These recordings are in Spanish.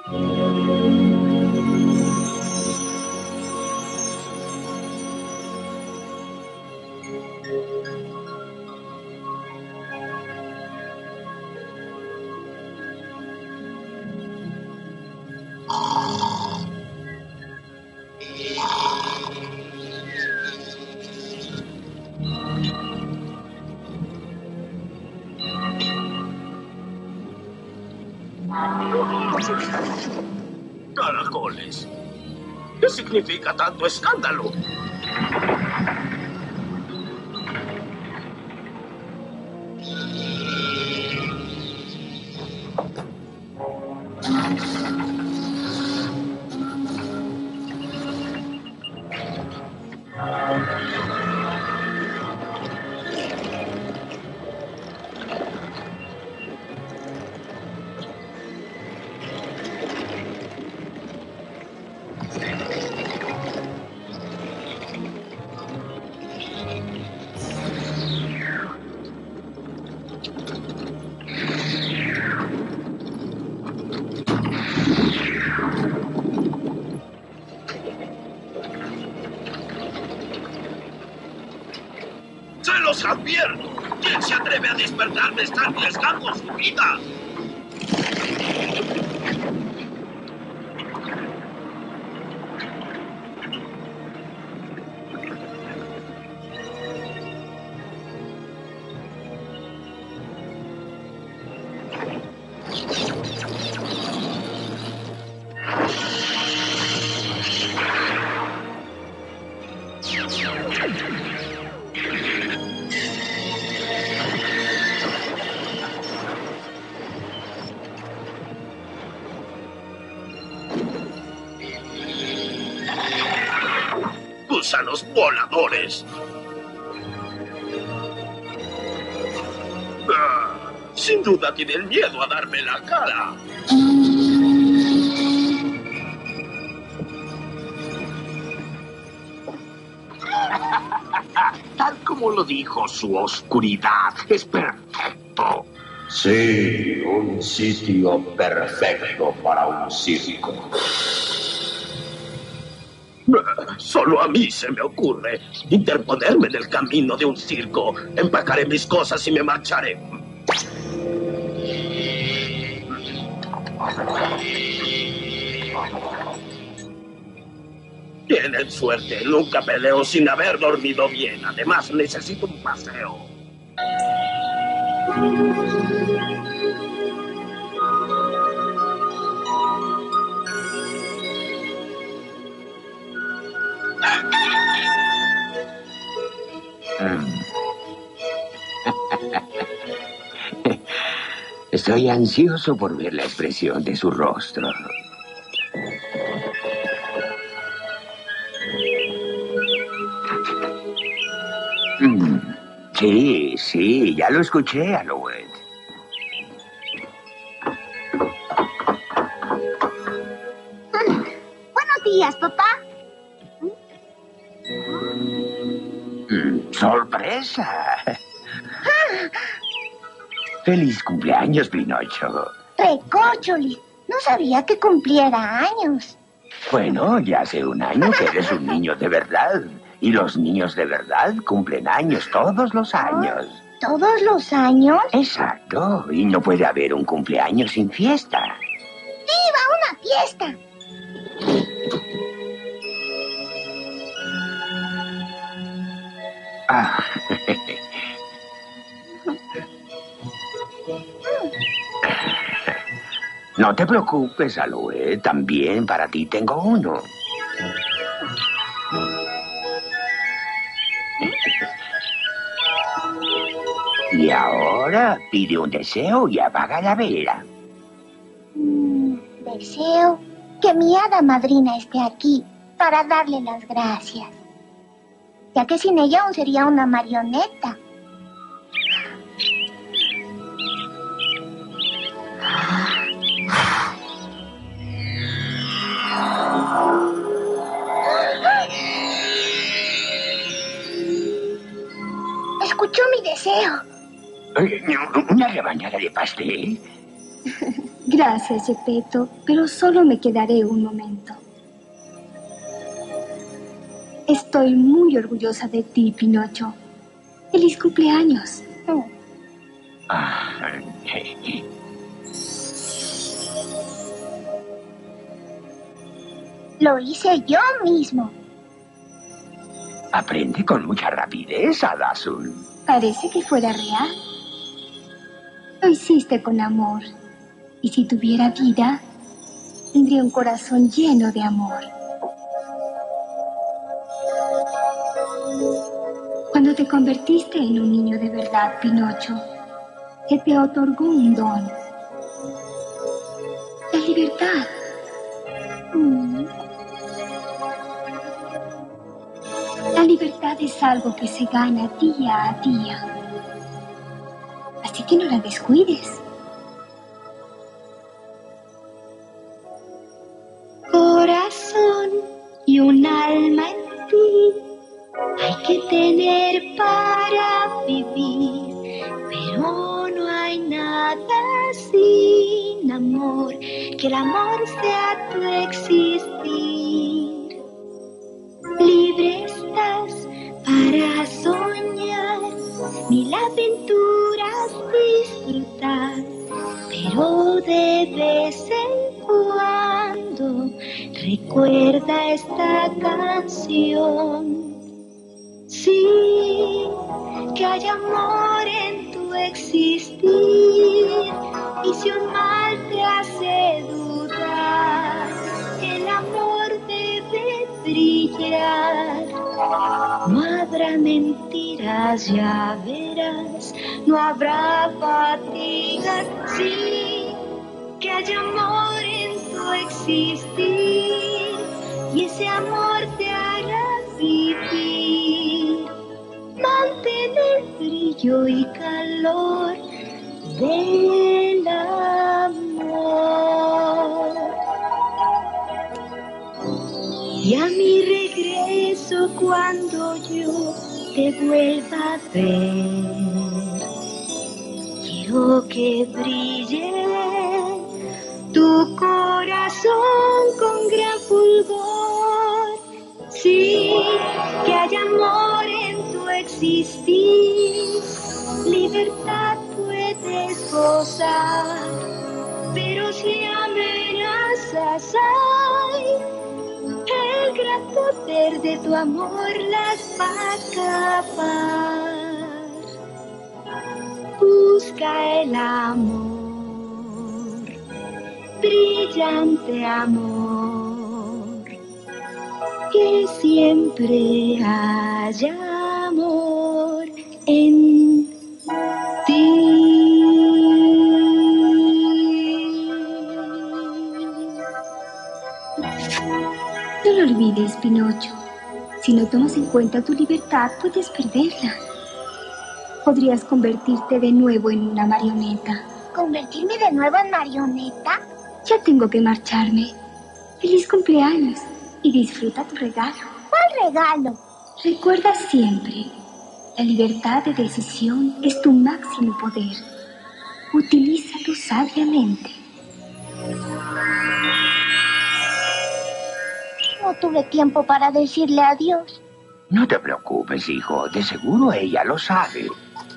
Caracoles. ¿Qué significa tanto escándalo? ¡Se los advierto! ¿Quién se atreve a despertarme está arriesgando su vida? ¡Gusanos voladores! Sin duda tienen miedo a darme la cara. Tal como lo dijo su oscuridad, es perfecto. Sí, un sitio perfecto para un circo. Solo a mí se me ocurre interponerme en el camino de un circo. Empacaré mis cosas y me marcharé. Tienen suerte. Nunca peleo sin haber dormido bien. Además, necesito un paseo. Estoy ansioso por ver la expresión de su rostro. Sí, ya lo escuché, Alouette. Buenos días, papá. ¡Sorpresa! ¡Feliz cumpleaños, Pinocho! Recórcholis, no sabía que cumpliera años. Bueno, ya hace un año que eres un niño de verdad. Y los niños de verdad cumplen años todos los años. ¿Todos los años? Exacto. Y no puede haber un cumpleaños sin fiesta. ¡Viva una fiesta! Ah. No te preocupes, Alouette. También para ti tengo uno. Y ahora pide un deseo y apaga la vela. Deseo que mi hada madrina esté aquí para darle las gracias. Ya que sin ella aún sería una marioneta. Escuchó mi deseo. ¿Una rebanada de pastel? Gracias, Geppetto, pero solo me quedaré un momento. Estoy muy orgullosa de ti, Pinocho. ¡Feliz cumpleaños! Lo hice yo mismo. Aprende con mucha rapidez, Hada Azul. Parece que fuera real. Lo hiciste con amor. Y si tuviera vida, tendría un corazón lleno de amor. Cuando te convertiste en un niño de verdad, Pinocho, se te otorgó un don. La libertad. La libertad es algo que se gana día a día. Así que no la descuides. Corazón y un alma en ti hay que tener para vivir, pero no hay nada sin amor, que el amor sea tu existir. Libre estás para soñar, mil aventuras disfrutar, pero de vez en cuando recuerda esta canción. Sí, que hay amor en tu existir, y si un mal te hace dudar, el amor debe brillar. No habrá mentiras, ya verás, no habrá fatigas, sí, que hay amor en tu existir, y ese amor te hará vivir. Mantén el brillo y calor del amor. Y a mi regreso, cuando yo te vuelva a ver, quiero que brille tu corazón con gran fulgor. Sí, que haya amor en tu existir, libertad puedes gozar, pero si amenazas hay, el gran poder de tu amor las va a acabar. Busca el amor, brillante amor, que siempre haya amor en ti. No lo olvides, Pinocho. Si no tomas en cuenta tu libertad, puedes perderla. Podrías convertirte de nuevo en una marioneta. ¿Convertirme de nuevo en marioneta? Ya tengo que marcharme. ¡Feliz cumpleaños! Y disfruta tu regalo. ¿Cuál regalo? Recuerda siempre, la libertad de decisión es tu máximo poder. Utilízalo sabiamente. No tuve tiempo para decirle adiós. No te preocupes, hijo. De seguro ella lo sabe.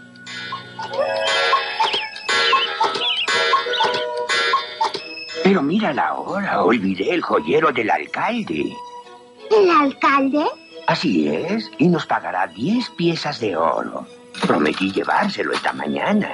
Pero mírala ahora. Olvidé el joyero del alcalde. ¿El alcalde? Así es. Y nos pagará 10 piezas de oro. Prometí llevárselo esta mañana.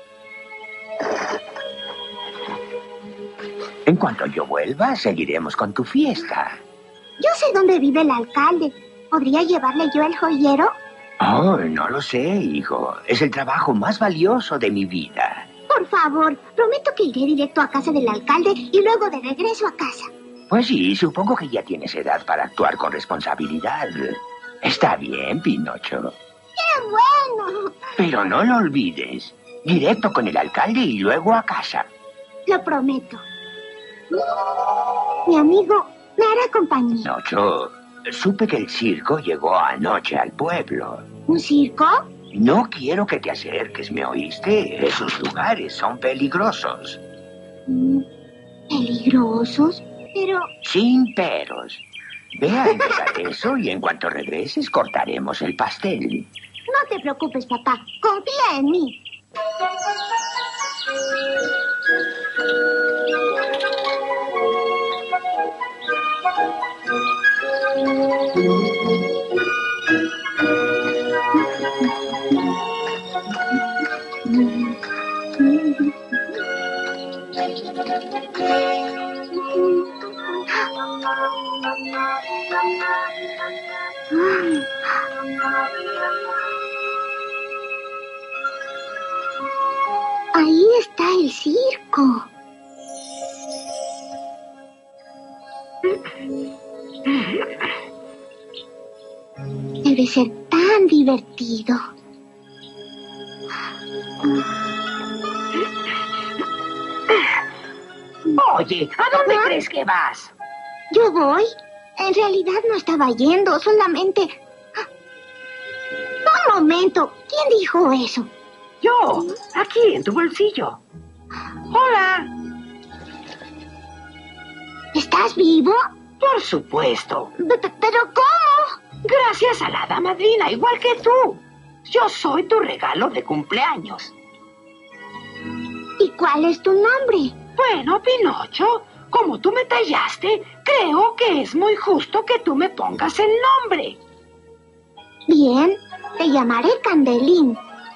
En cuanto yo vuelva, seguiremos con tu fiesta. Yo sé dónde vive el alcalde. ¿Podría llevarle yo el joyero? Oh, no lo sé, hijo. Es el trabajo más valioso de mi vida. Por favor, prometo que iré directo a casa del alcalde y luego de regreso a casa. Pues sí, supongo que ya tienes edad para actuar con responsabilidad. Está bien, Pinocho. ¡Qué bueno! Pero no lo olvides. Directo con el alcalde y luego a casa. Lo prometo. Mi amigo me hará compañía. Pinocho, supe que el circo llegó anoche al pueblo. ¿Un circo? No quiero que te acerques, ¿me oíste? Esos lugares son peligrosos. ¿Peligrosos? Pero... Sin peros. Ve a entregar eso y en cuanto regreses cortaremos el pastel. No te preocupes, papá. Confía en mí. Ahí está el circo. Debe ser tan divertido. Oye, ¿a dónde crees que vas? ¿Yo voy? En realidad no estaba yendo, solamente... Un momento, ¿quién dijo eso? Yo, aquí en tu bolsillo. Hola. ¿Estás vivo? Por supuesto. ¿Pero cómo? Gracias a la hada madrina, igual que tú. Yo soy tu regalo de cumpleaños. ¿Y cuál es tu nombre? Bueno, Pinocho, como tú me tallaste, creo que es muy justo que tú me pongas el nombre. Bien, te llamaré Candelín.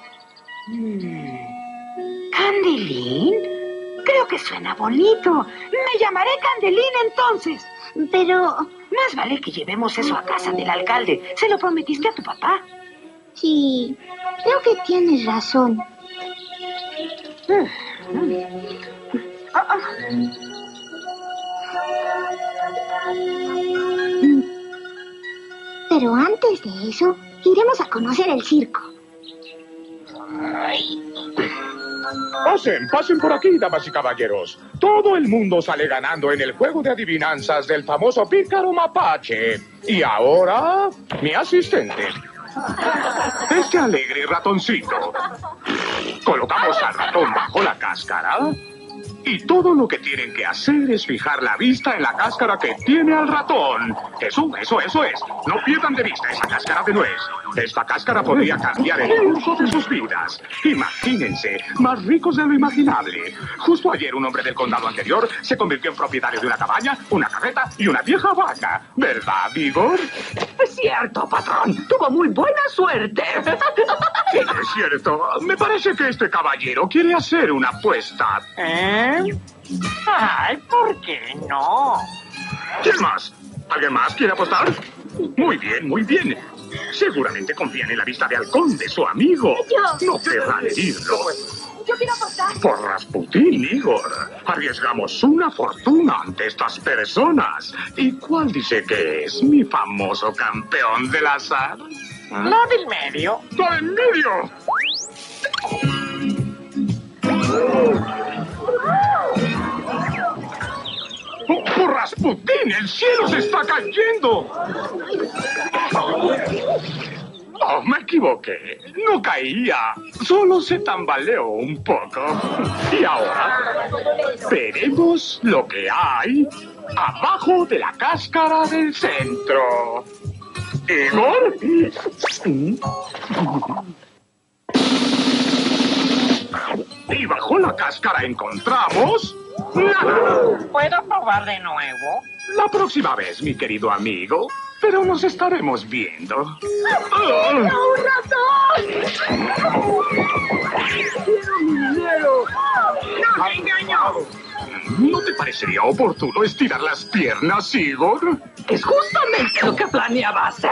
¿Candelín? Creo que suena bonito. Me llamaré Candelín entonces. Pero... Más vale que llevemos eso a casa del alcalde. ¿Se lo prometiste a tu papá? Sí, creo que tienes razón. Pero antes de eso, iremos a conocer el circo. Pasen por aquí, damas y caballeros. Todo el mundo sale ganando en el juego de adivinanzas del famoso pícaro mapache. Y ahora, mi asistente. Este alegre ratoncito. Colocamos al ratón bajo la cáscara. Y todo lo que tienen que hacer es fijar la vista en la cáscara que tiene al ratón. Eso es. No pierdan de vista esa cáscara de nuez. Esta cáscara podría cambiar el curso de sus vidas. Imagínense, más ricos de lo imaginable. Justo ayer un hombre del condado anterior se convirtió en propietario de una cabaña, una carreta y una vieja vaca. ¿Verdad, Igor? Es cierto, patrón. Tuvo muy buena suerte. Sí, es cierto. Me parece que este caballero quiere hacer una apuesta. Ay, ¿por qué no? ¿Quién más? ¿Alguien más quiere apostar? Muy bien, muy bien. Seguramente confían en la vista de halcón de su amigo. No querrán herirlo. Yo quiero apostar. Por Rasputín, Igor. Arriesgamos una fortuna ante estas personas. ¿Y cuál dice que es mi famoso campeón del azar? La del medio. ¡La del medio! ¡Por Rasputín! ¡El cielo se está cayendo! Oh, me equivoqué. No caía. Solo se tambaleó un poco. Y ahora veremos lo que hay abajo de la cáscara del centro. ¿Igor? Y bajo la cáscara encontramos... nada. ¿Puedo probar de nuevo? La próxima vez, mi querido amigo. Pero nos estaremos viendo. ¡Un ratón! ¡No te engañó! ¿No te parecería oportuno estirar las piernas, Igor? Es justamente lo que planeaba hacer.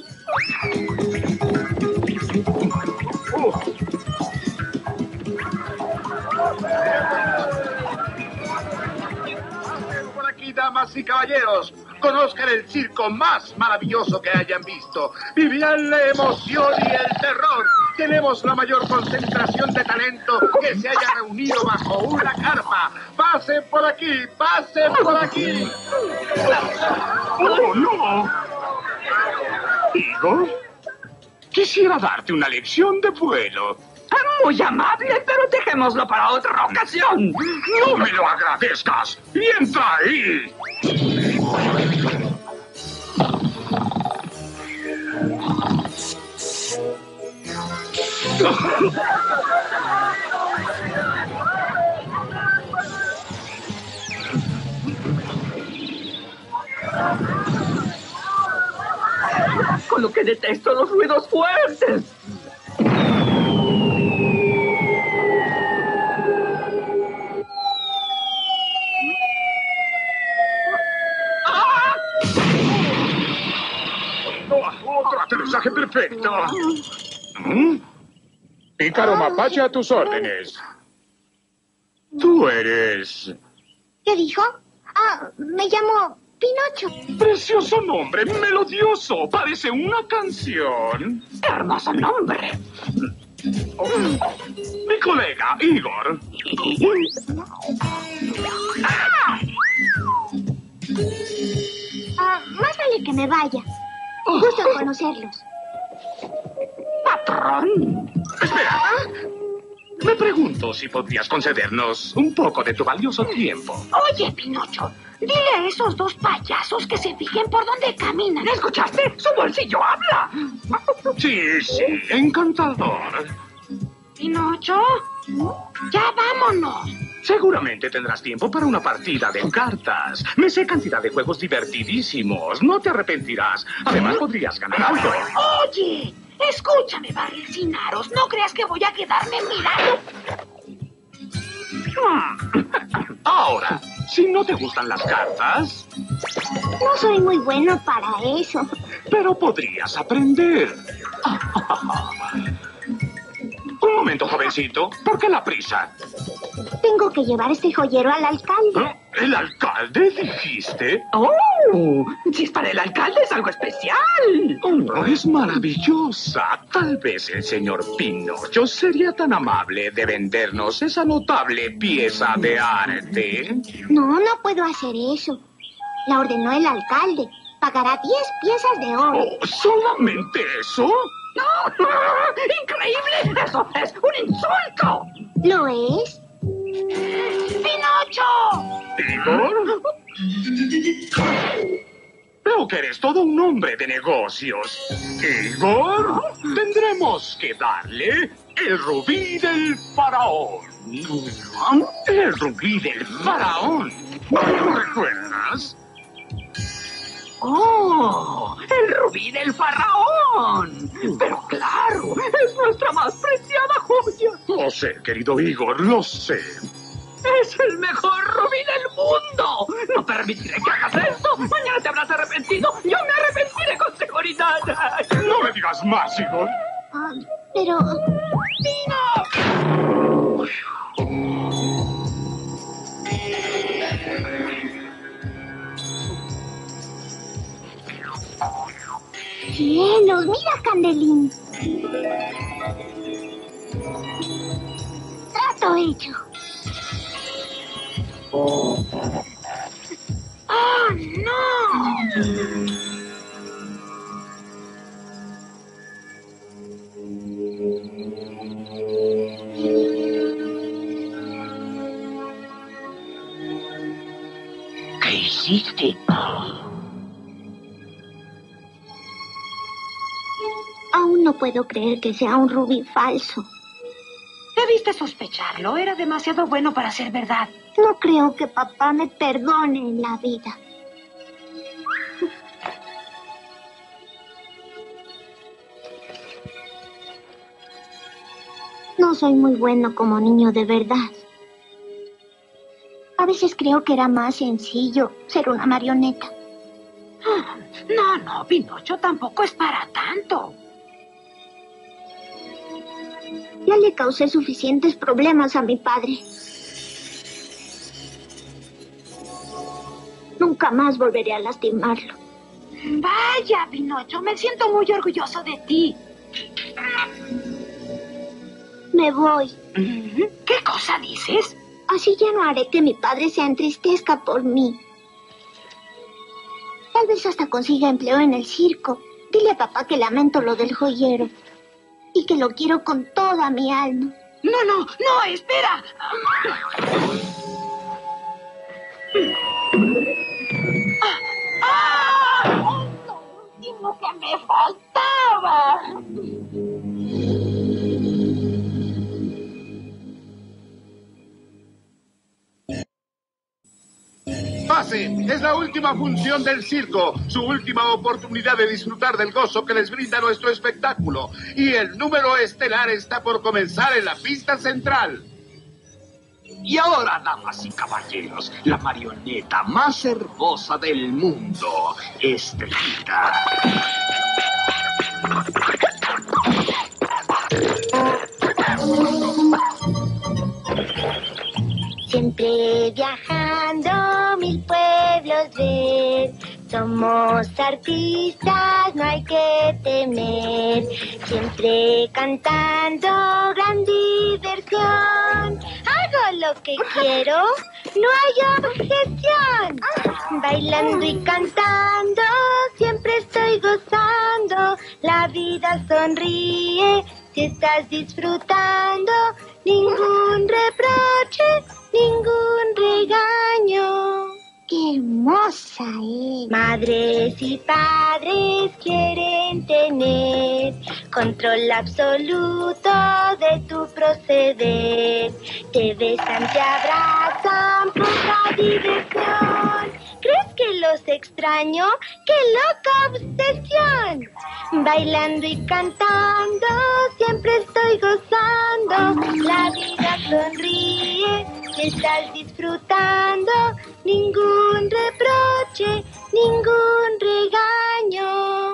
Por aquí, damas y caballeros, conozcan el circo más maravilloso que hayan visto. Vivirán la emoción y el terror. Tenemos la mayor concentración de talento que se haya reunido bajo una carpa. ¡Pasen por aquí! ¡Pasen por aquí! ¡Oh, no! Igor, quisiera darte una lección de vuelo. Muy amable, pero dejémoslo para otra ocasión. ¡No me lo agradezcas! ¡Y entra ahí! Con lo que detesto los ruidos fuertes. ¡Otro aterrizaje perfecto! Pícaro Mapache, a tus órdenes. Tú eres... ¿Qué dijo? Me llamo Pinocho. Precioso nombre, melodioso. Parece una canción. Hermoso nombre. Mi colega, Igor. Más vale que me vaya. Gusto en conocerlos. Patrón. Espera. Me pregunto si podrías concedernos un poco de tu valioso tiempo. Oye, Pinocho, dile a esos dos payasos que se fijen por dónde caminan. ¿Escuchaste? ¡Su bolsillo habla! Sí, sí, encantador. Pinocho, ya vámonos. Seguramente tendrás tiempo para una partida de cartas. Me sé cantidad de juegos divertidísimos. No te arrepentirás. Además, podrías ganar algo. Oye, escúchame, Barril sin aros. No creas que voy a quedarme mirando. Ahora, si no te gustan las cartas, No soy muy bueno para eso. pero podrías aprender. Un momento, jovencito. ¿Por qué la prisa? Tengo que llevar este joyero al alcalde. ¿El alcalde, dijiste? ¡Oh! Si es para el alcalde, es algo especial. Oh, es maravillosa. Tal vez el señor Pinocho sería tan amable de vendernos esa notable pieza de arte. No puedo hacer eso. La ordenó el alcalde. Pagará 10 piezas de oro. Oh, ¿solamente eso? ¡No! ¡Increíble! ¡Eso es un insulto! ¿Lo es? ¡Pinocho! ¿Igor? Veo que eres todo un hombre de negocios. ¿Igor? Tendremos que darle el rubí del faraón. El rubí del faraón. ¿No lo recuerdas? ¡Oh! ¡El rubí del faraón! Pero claro, es nuestra más preciada joya. Lo sé, querido Igor, lo sé. ¡Es el mejor rubí del mundo! ¡No permitiré que hagas esto! ¡Mañana te habrás arrepentido! ¡Yo me arrepentiré con seguridad! No me digas más, Igor. Pero... ¡Cielos! ¡Mira, Candelín! Trato hecho. ¡Oh, no! ¿Qué hiciste? Aún no puedo creer que sea un rubí falso. Debiste sospecharlo. Era demasiado bueno para ser verdad. No creo que papá me perdone en la vida. No soy muy bueno como niño de verdad. A veces creo que era más sencillo ser una marioneta. No, Pinocho tampoco es para tanto. Ya le causé suficientes problemas a mi padre. Nunca más volveré a lastimarlo. Vaya, Pinocho, me siento muy orgulloso de ti. Me voy. ¿Qué cosa dices? Así ya no haré que mi padre se entristezca por mí. Tal vez hasta consiga empleo en el circo. Dile a papá que lamento lo del joyero. y que lo quiero con toda mi alma. No, no, no, espera. ¡Ah! Lo último que me faltaba. Pase, es la última función del circo, su última oportunidad de disfrutar del gozo que les brinda nuestro espectáculo. Y el número estelar está por comenzar en la pista central. Y ahora, damas y caballeros, la marioneta más hermosa del mundo, Estrellita. Siempre viajando mil pueblos ver, somos artistas, no hay que temer. Siempre cantando, gran diversión. Hago lo que quiero, no hay objeción. Bailando y cantando, siempre estoy gozando. La vida sonríe si estás disfrutando. Ningún reproche, ningún regaño. ¡Qué hermosa es! Madres y padres quieren tener control absoluto de tu proceder. Te besan, te abrazan, poca diversión. ¿Crees que los extraño? ¡Qué loca obsesión! Bailando y cantando, siempre estoy gozando. La vida sonríe, si estás disfrutando. Ningún reproche, ningún regaño.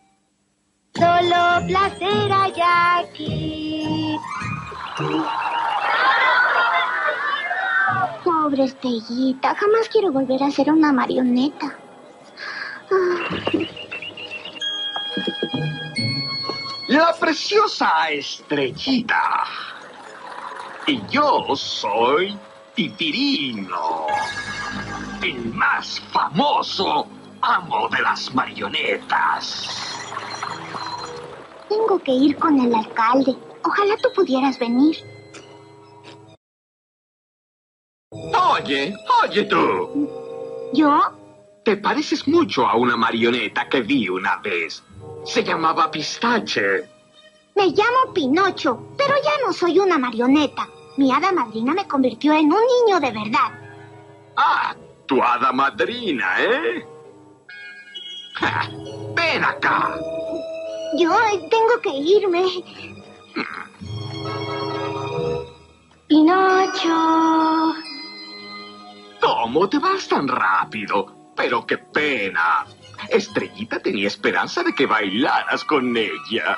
Solo placer hay aquí. Pobre Estrellita, jamás quiero volver a ser una marioneta. La preciosa Estrellita. Y yo soy Pipirino, el más famoso amo de las marionetas. Tengo que ir con el alcalde. Ojalá tú pudieras venir. Oye tú. ¿Yo? Te pareces mucho a una marioneta que vi una vez. Se llamaba Pistache. Me llamo Pinocho, pero ya no soy una marioneta. Mi hada madrina me convirtió en un niño de verdad. Ah, tu hada madrina, ¿eh? Ja, ven acá. Yo tengo que irme. Pinocho. ¿Cómo te vas tan rápido? Pero qué pena. Estrellita tenía esperanza de que bailaras con ella.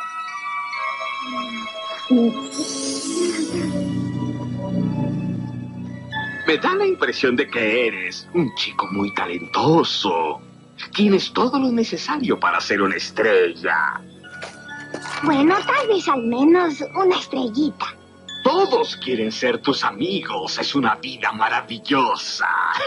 Me da la impresión de que eres un chico muy talentoso. Tienes todo lo necesario para ser una estrella. Bueno, tal vez al menos una estrellita. Todos quieren ser tus amigos. Es una vida maravillosa.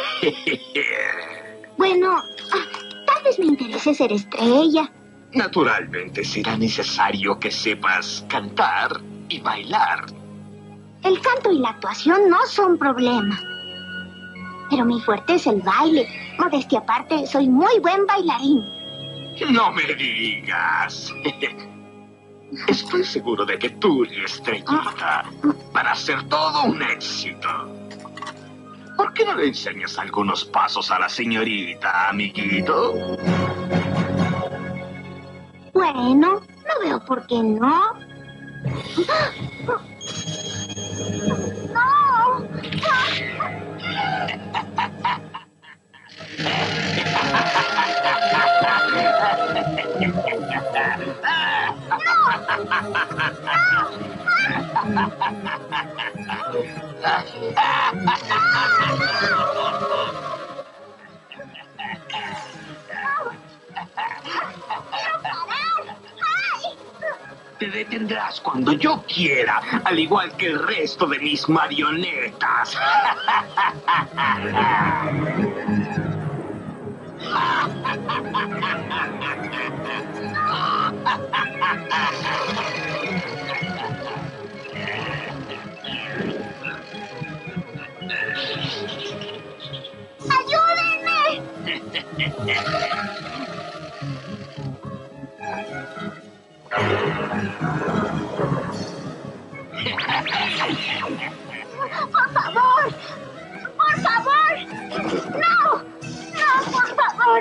Bueno, tal vez me interese ser estrella. Naturalmente será necesario que sepas cantar y bailar. El canto y la actuación no son problema. Pero mi fuerte es el baile. Modestia aparte, soy muy buen bailarín. No me digas. Estoy seguro de que tú y Estrellita van a ser todo un éxito. ¿Por qué no le enseñas algunos pasos a la señorita, amiguito? Bueno, no veo por qué no. ¡No! Te detendrás cuando yo quiera, al igual que el resto de mis marionetas. ¡Por favor! ¡Por favor! ¡No! ¡No, por favor!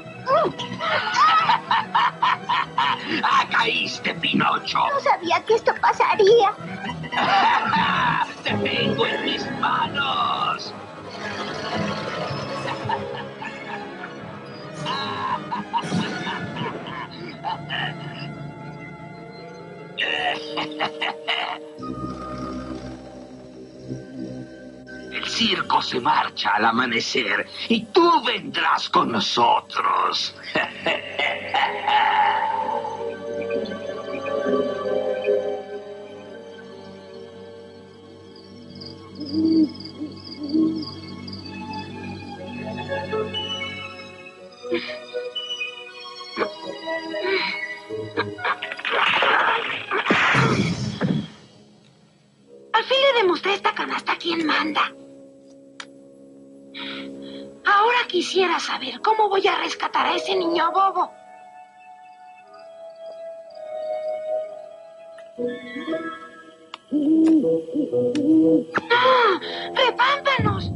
¡Ah, caíste, Pinocho! No sabía que esto pasaría. ¡Te tengo en mis manos! El circo se marcha al amanecer y tú vendrás con nosotros. Al fin le demostré esta canasta a quién manda. Ahora quisiera saber cómo voy a rescatar a ese niño bobo. ¡Ah! ¡Repámpanos!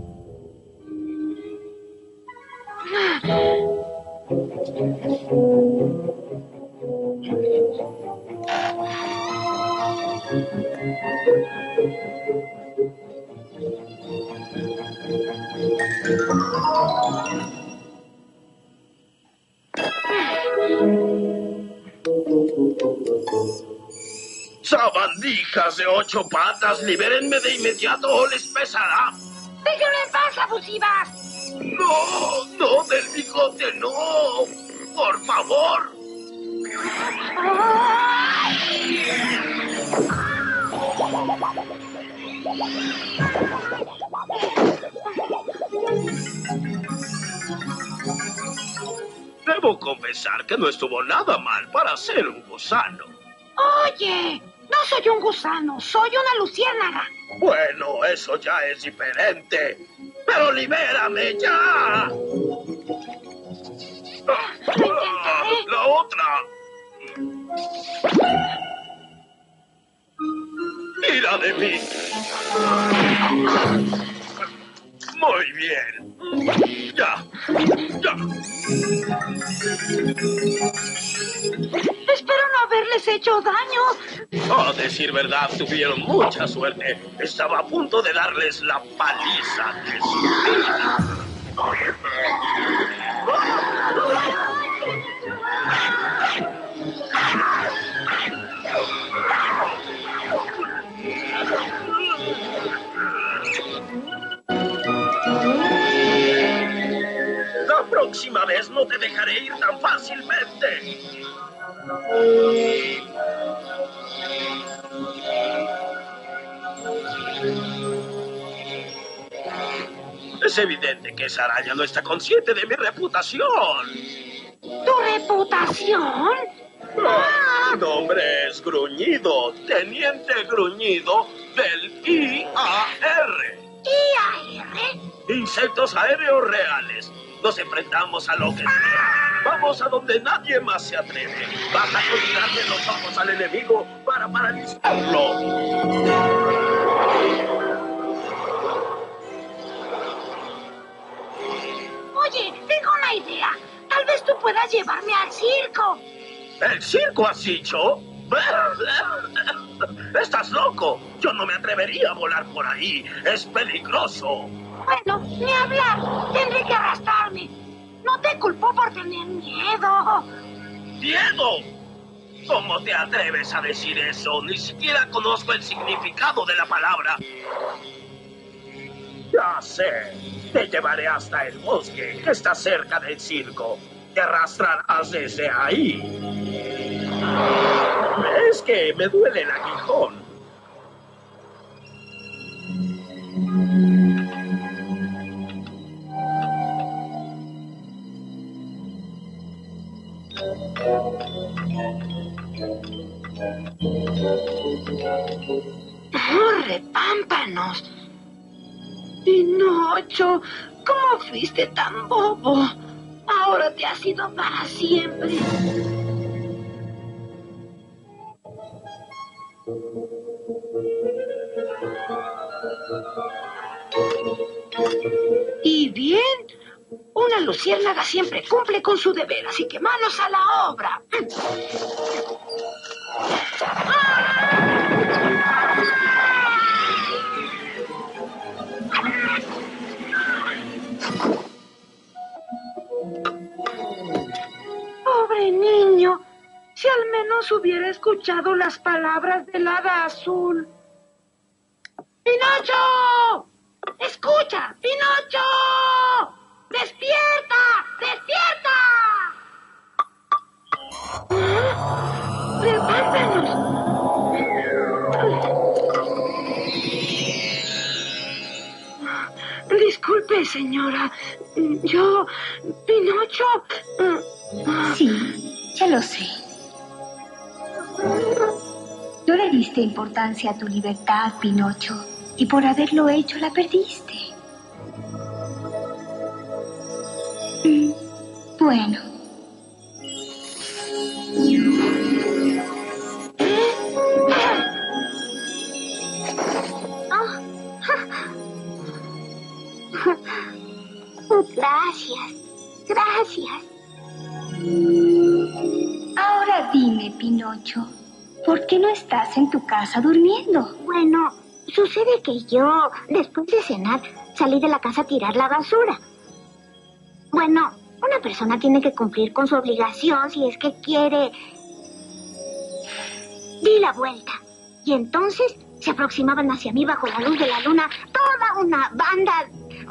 ¡Sabandijas de 8 patas! ¡Libérenme de inmediato o les pesará! ¡Déjenlo en paz, abusivas! ¡No! ¡No, del bigote, no! ¡Por favor! Debo confesar que no estuvo nada mal para ser un gusano. Oye, no soy un gusano, soy una luciérnaga. Bueno, eso ya es diferente. ¡Pero libérame ya! La otra. Mira de mí. Muy bien. Ya. Espero no haberles hecho daño. A decir verdad, tuvieron mucha suerte. Estaba a punto de darles la paliza de su vida. La próxima vez no te dejaré ir tan fácilmente. Es evidente que esa araña no está consciente de mi reputación. ¿Tu reputación? Mi nombre es Gruñido, Teniente Gruñido del IAR. ¿IAR? Insectos aéreos reales. Nos enfrentamos a lo que sea. Vamos a donde nadie más se atreve. Basta con mirarle los ojos al enemigo para paralizarlo. Oye, tengo una idea. Tal vez tú puedas llevarme al circo. ¿El circo has dicho? ¡Estás loco! Yo no me atrevería a volar por ahí. Es peligroso. Bueno, ni hablar. Tendré que arrastrarme. No te culpo por tener miedo. ¡Miedo! ¿Cómo te atreves a decir eso? Ni siquiera conozco el significado de la palabra. Ya sé. Te llevaré hasta el bosque, que está cerca del circo. Te arrastrarás desde ahí. Es que me duele el aguijón. ¡Oh, repámpanos! Pinocho, ¿cómo fuiste tan bobo? Ahora te has ido para siempre. Y bien, una luciérnaga siempre cumple con su deber, así que manos a la obra. Pobre niño, si al menos hubiera escuchado las palabras del hada azul. ¡Pinocho! ¡Escucha! ¡Pinocho! ¡Despierta! ¡Despierta! ¿Ah? ¡Levántanos! Disculpe, señora. Yo... Pinocho... Sí, ya lo sé. No le diste importancia a tu libertad, Pinocho, y por haberlo hecho la perdiste. Bueno. Gracias, gracias. Ahora dime, Pinocho, ¿por qué no estás en tu casa durmiendo? Bueno, sucede que yo, después de cenar, salí de la casa a tirar la basura. Bueno, una persona tiene que cumplir con su obligación si es que quiere... Di la vuelta. Y entonces se aproximaban hacia mí bajo la luz de la luna toda una banda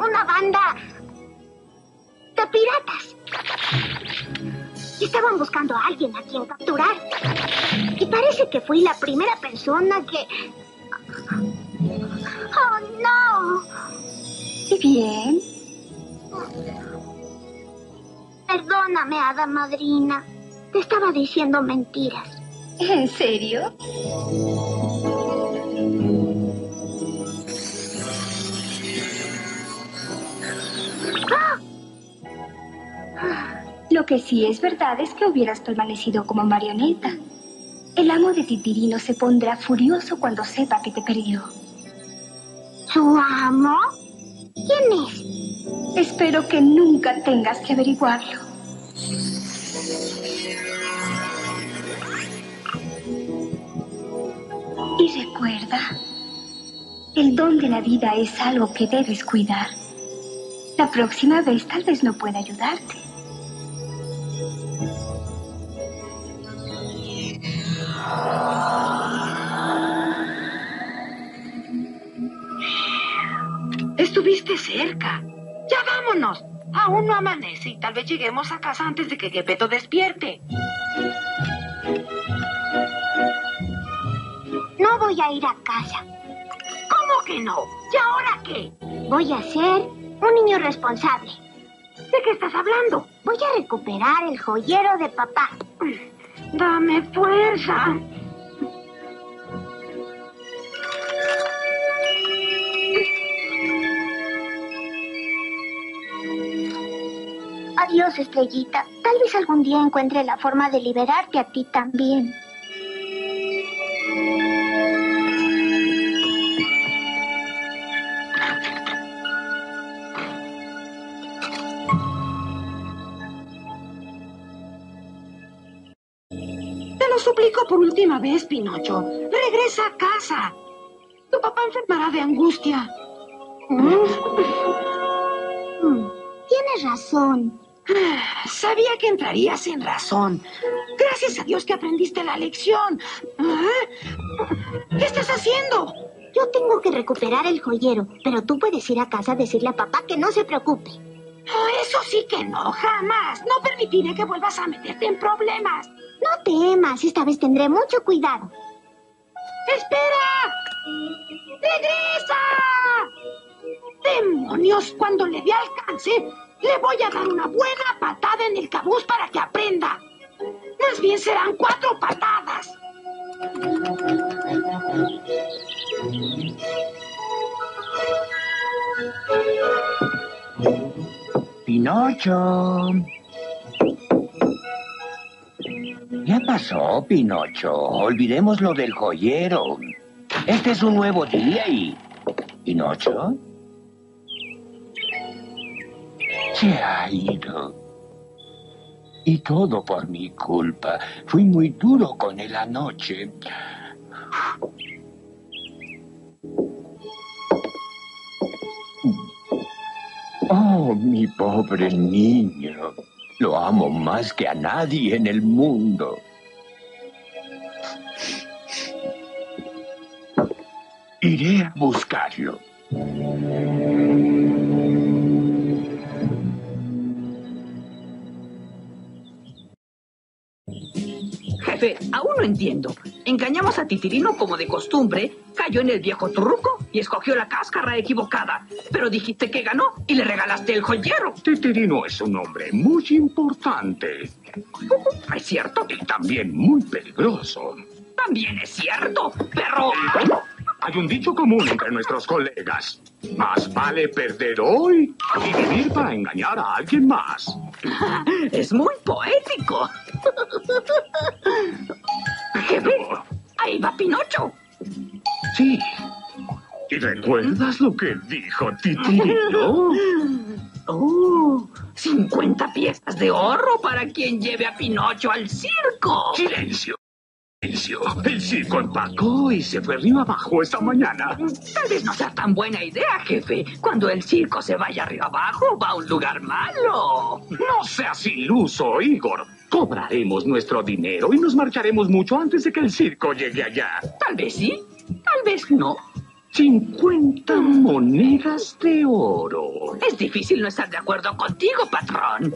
de piratas. Estaban buscando a alguien a quien capturar. Y parece que fui la primera persona que... ¡Oh, no! ¿Y bien? Perdóname, hada madrina. Te estaba diciendo mentiras. ¿En serio? ¡Ah! Lo que sí es verdad es que hubieras permanecido como marioneta. El amo de Titirino se pondrá furioso cuando sepa que te perdió. ¿Su amo? ¿Quién es? Espero que nunca tengas que averiguarlo. Y recuerda, el don de la vida es algo que debes cuidar. La próxima vez tal vez no pueda ayudarte. Estuviste cerca. Ya vámonos. Aún no amanece y tal vez lleguemos a casa antes de que Gepetto despierte. No voy a ir a casa. ¿Cómo que no? ¿Y ahora qué? Voy a ser un niño responsable. ¿De qué estás hablando? Voy a recuperar el joyero de papá. Dame fuerza. Adiós, Estrellita. Tal vez algún día encuentre la forma de liberarte a ti también. Te lo suplico por última vez, Pinocho. Regresa a casa. Tu papá enfermará de angustia. Tienes razón. Sabía que entrarías en razón. Gracias a Dios que aprendiste la lección. ¿Qué estás haciendo? Yo tengo que recuperar el joyero, pero tú puedes ir a casa a decirle a papá que no se preocupe. Eso sí que no, jamás. No permitiré que vuelvas a meterte en problemas. No temas, esta vez tendré mucho cuidado. ¡Espera! ¡Regresa! ¡Demonios! Cuando le dé alcance, le voy a dar una buena patada en el cabuz para que aprenda. Más bien serán 4 patadas. Pinocho, Ya pasó, Pinocho. Olvidemos lo del joyero. Este es un nuevo día y... ¿Pinocho? Se ha ido. Y todo por mi culpa. Fui muy duro con él anoche. Oh, mi pobre niño. Lo amo más que a nadie en el mundo. Iré a buscarlo. Jefe, aún no entiendo. Engañamos a Titirino como de costumbre, cayó en el viejo truco y escogió la cáscara equivocada. Pero dijiste que ganó y le regalaste el joyero. Titirino es un hombre muy importante. ¿Es cierto? Y también muy peligroso. También es cierto, pero... Hay un dicho común entre nuestros colegas. Más vale perder hoy y vivir para engañar a alguien más. Es muy poético. Jefe, ahí va Pinocho. Sí. ¿Y recuerdas lo que dijo Titirino? 50 piezas de oro para quien lleve a Pinocho al circo. Silencio. El circo empacó y se fue río abajo esta mañana. Tal vez no sea tan buena idea, jefe. Cuando el circo se vaya río abajo, va a un lugar malo. No seas iluso, Igor. Cobraremos nuestro dinero y nos marcharemos mucho antes de que el circo llegue allá. Tal vez sí, tal vez no. 50 monedas de oro. Es difícil no estar de acuerdo contigo, patrón.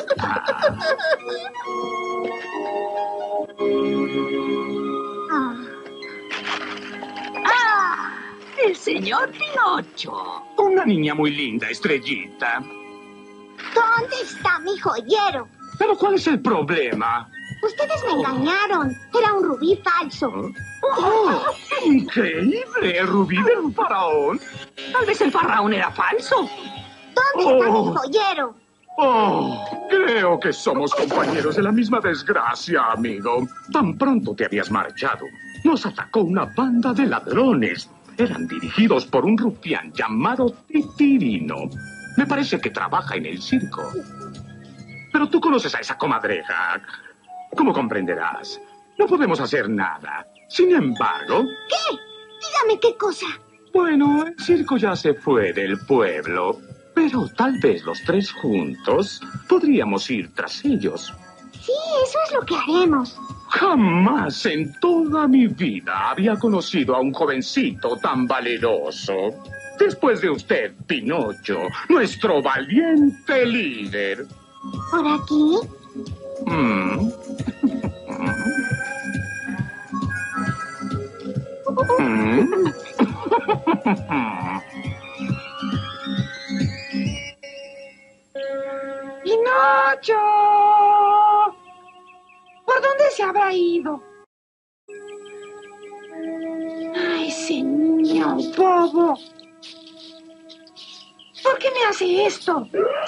El señor Pinocho. Una niña muy linda, Estrellita. ¿Dónde está mi joyero? ¿Pero cuál es el problema? Ustedes me engañaron. Era un rubí falso. ¡Oh! ¡Increíble! ¿El rubí del faraón? Tal vez el faraón era falso. ¿Dónde está mi joyero? Oh, creo que somos compañeros de la misma desgracia, amigo. Tan pronto te habías marchado, nos atacó una banda de ladrones. Eran dirigidos por un rufián llamado Titirino. Me parece que trabaja en el circo. Pero tú conoces a esa comadreja. ¿Cómo comprenderás? No podemos hacer nada. Sin embargo... ¿Qué? Dígame qué cosa. Bueno, el circo ya se fue del pueblo. Pero tal vez los tres juntos podríamos ir tras ellos. Sí, eso es lo que haremos. Jamás en toda mi vida había conocido a un jovencito tan valeroso. Después de usted, Pinocho, nuestro valiente líder. ¿Por aquí? ¡Pinocho! ¿Por dónde se habrá ido? ¡Ay, ese niño bobo! ¿Por qué me hace esto?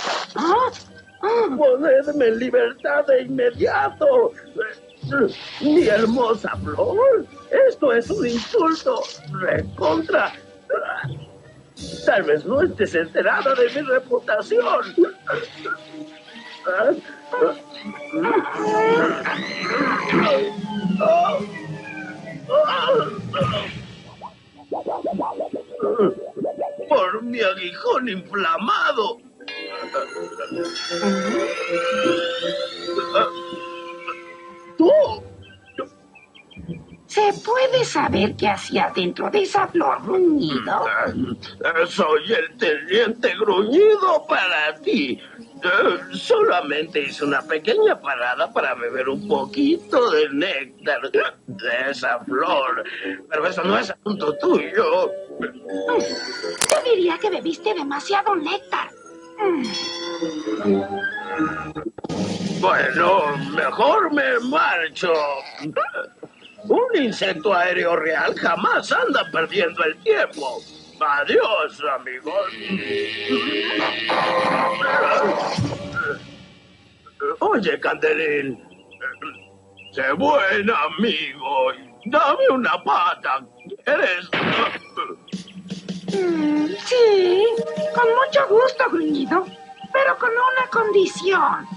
Ponedme en libertad de inmediato. Mi hermosa Flor, esto es un insulto. Recontra. Tal vez no estés enterada de mi reputación. Por mi aguijón inflamado. ¿Tú? ¿Se puede saber qué hacía dentro de esa flor, Gruñido? Soy el teniente Gruñido para ti. Solamente hice una pequeña parada para beber un poquito de néctar de esa flor. Pero eso no es asunto tuyo. Yo diría que bebiste demasiado néctar. Bueno, mejor me marcho. Un insecto aéreo real jamás anda perdiendo el tiempo. Adiós, amigos. Oye. Oye, Candelín, sé buen amigo. Dame una pata. ¿Quieres? Sí, con mucho gusto, Gruñido, pero con una condición.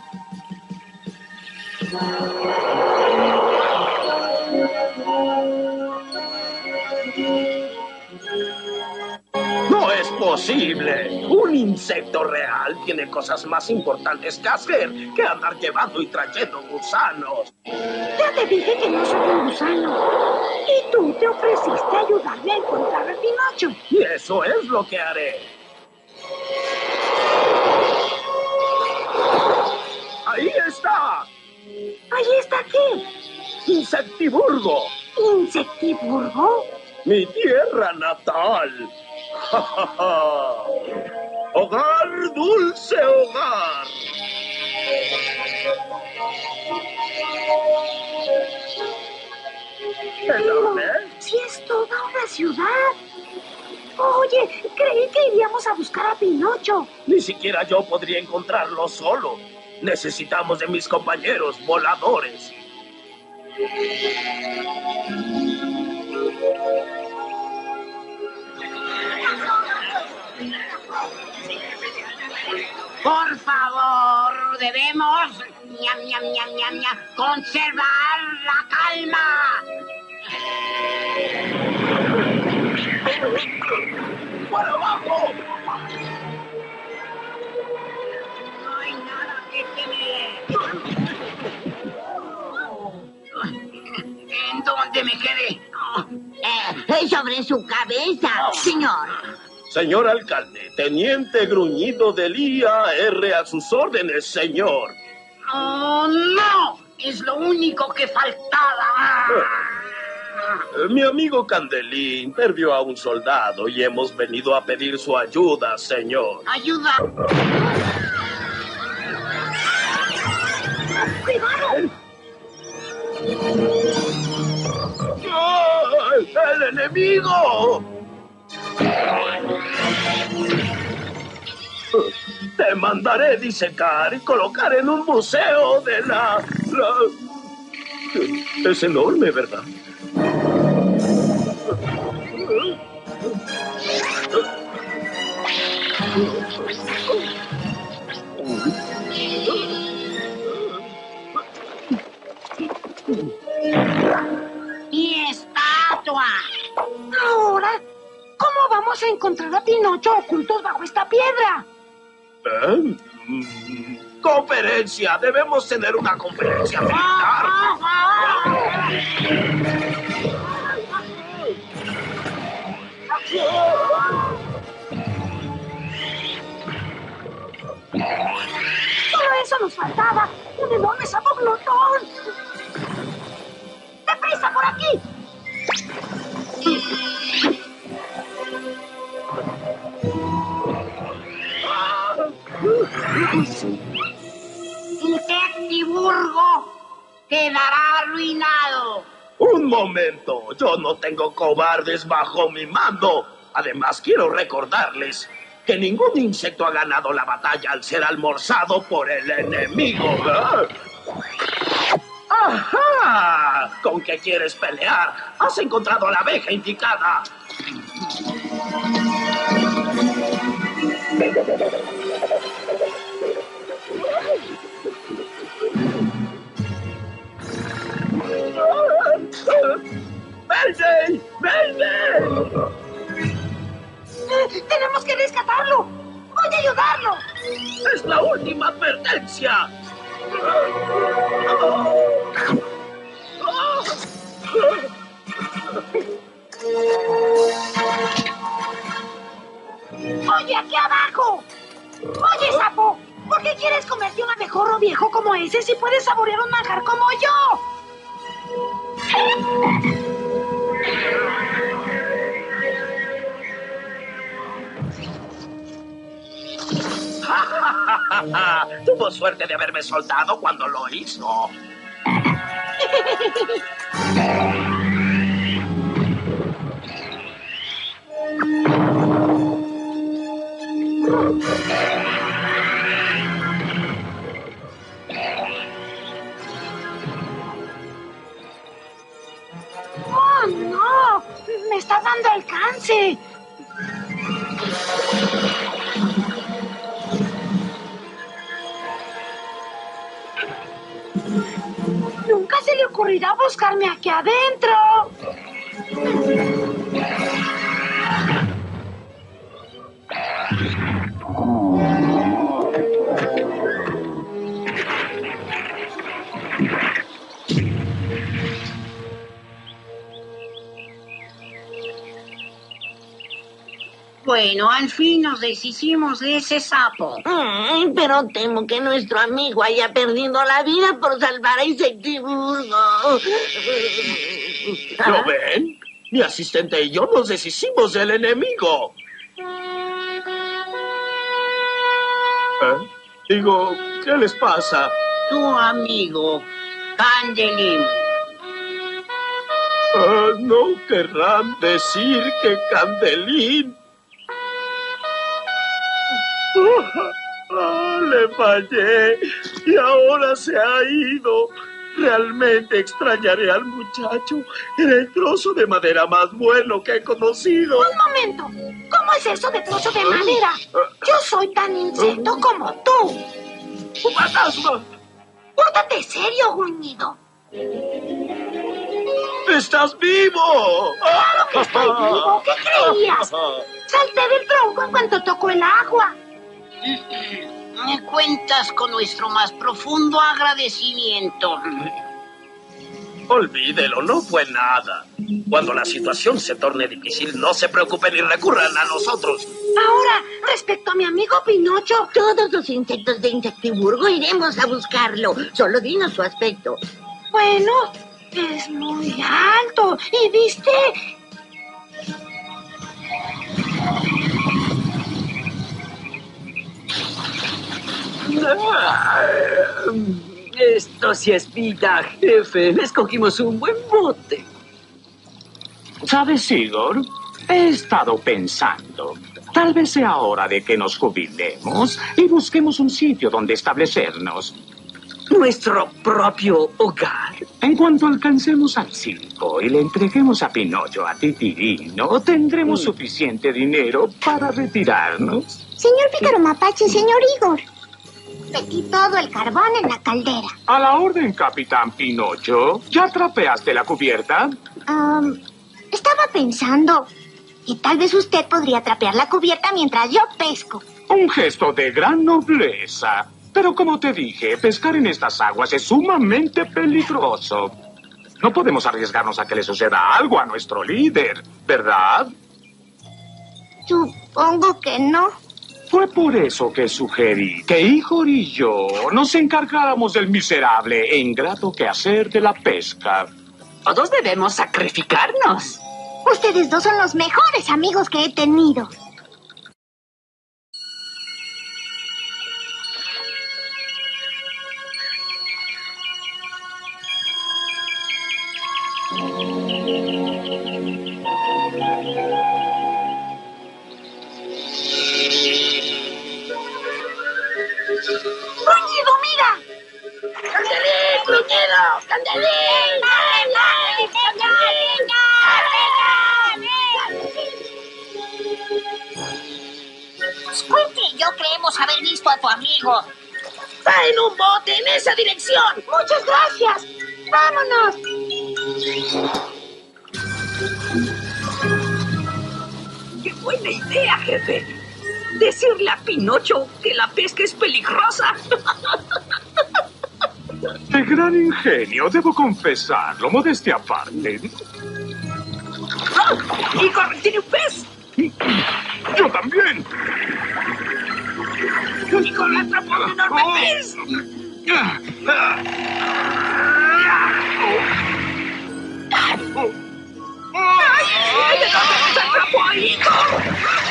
No es posible. Un insecto real tiene cosas más importantes que hacer que andar llevando y trayendo gusanos. Ya te dije que no soy un gusano. Y tú te ofreciste a ayudarme a encontrar a Pinocho. Y eso es lo que haré. ¡Ahí está! ¿Ahí está qué? Insectiburgo. ¿Insectiburgo? Mi tierra natal. Hogar, dulce hogar. Pero, si es toda una ciudad. Oye, creí que iríamos a buscar a Pinocho. Ni siquiera yo podría encontrarlo solo. Necesitamos de mis compañeros voladores. Por favor, debemos conservar la calma. ¡Para abajo! No hay nada que temer. ¿En dónde me quedé? Sobre su cabeza, señor. Señor alcalde, teniente Gruñido del IAR a sus órdenes, señor. ¡Oh, no! Es lo único que faltaba. Mi amigo Candelín perdió a un soldado y hemos venido a pedir su ayuda, señor. ¡Ayuda! ¡Cuidado! ¡Oh, ¡el enemigo! Te mandaré disecar y colocar en un museo de la... Es enorme, ¿verdad? ¡Mi estatua! Ahora, ¿cómo vamos a encontrar a Pinocho ocultos bajo esta piedra? Conferencia. Debemos tener una conferencia militar. Solo eso nos faltaba. Un enorme sapo glotón. ¡Deprisa por aquí! Insectiburgo quedará arruinado. Un momento. Yo no tengo cobardes bajo mi mando. Además, quiero recordarles que ningún insecto ha ganado la batalla al ser almorzado por el enemigo. ¡Ajá! ¿Con qué quieres pelear? Has encontrado a la abeja indicada. ¡Mayday! ¡Mayday! ¡Tenemos que rescatarlo! ¡Voy a ayudarlo! ¡Es la última advertencia! ¡Oye, aquí abajo! ¡Oye, sapo! ¿Por qué quieres comerte un abejorro viejo como ese si puedes saborear un manjar como yo? Tuvo suerte de haberme soltado cuando lo hizo. está dando alcance. Nunca se le ocurrirá buscarme aquí adentro. Bueno, al fin nos deshicimos de ese sapo. Pero temo que nuestro amigo haya perdido la vida por salvar a Insectiburgo. ¿Lo ven? Mi asistente y yo nos deshicimos del enemigo. Digo, ¿qué les pasa? Tu amigo, Candelín. No querrán decir que Candelín... le fallé y ahora se ha ido. Realmente extrañaré al muchacho. Era el trozo de madera más bueno que he conocido. Un momento. ¿Cómo es eso de trozo de madera? Yo soy tan insecto como tú. ¡Un fantasma! Pórtate serio, gruñido. ¡Estás vivo! ¡Claro que estoy vivo! ¿Qué creías? Salté del tronco en cuanto tocó el agua. Me cuentas con nuestro más profundo agradecimiento. Olvídelo, no fue nada. Cuando la situación se torne difícil, no se preocupen y recurran a nosotros. Ahora, respecto a mi amigo Pinocho... Todos los insectos de Insectiburgo iremos a buscarlo. Solo dinos su aspecto. Bueno, es muy alto. ¿Y viste? Esto sí es vida, jefe. Escogimos un buen bote. ¿Sabes, Igor? He estado pensando. Tal vez sea hora de que nos jubilemos y busquemos un sitio donde establecernos. ¿Nuestro propio hogar? En cuanto alcancemos al circo y le entreguemos a Pinocho a Titirino, tendremos suficiente dinero para retirarnos. Señor Pícaro Mapache, señor Igor. Metí todo el carbón en la caldera. A la orden, Capitán Pinocho. ¿Ya trapeaste la cubierta? Estaba pensando que tal vez usted podría trapear la cubierta mientras yo pesco. Un gesto de gran nobleza. Pero como te dije, pescar en estas aguas es sumamente peligroso. No podemos arriesgarnos a que le suceda algo a nuestro líder, ¿verdad? Supongo que no. Fue por eso que sugerí que Igor y yo nos encargáramos del miserable e ingrato quehacer de la pesca. Todos debemos sacrificarnos. Ustedes dos son los mejores amigos que he tenido. ¡Gruñido, mira! ¡Candelín, gruñido! ¡Candelín! Squinty y yo creemos haber visto a tu amigo. ¡Va en un bote en esa dirección! ¡Muchas gracias! ¡Vámonos! ¡Qué buena idea, jefe! Decirle a Pinocho que la pesca es peligrosa. De gran ingenio, debo confesarlo, modestia aparte. ¡Igor tiene un pez! ¡Yo también! ¡Igor atrapó un enorme pez! ¡Ay! ¿De dónde nos atrapó a Igor?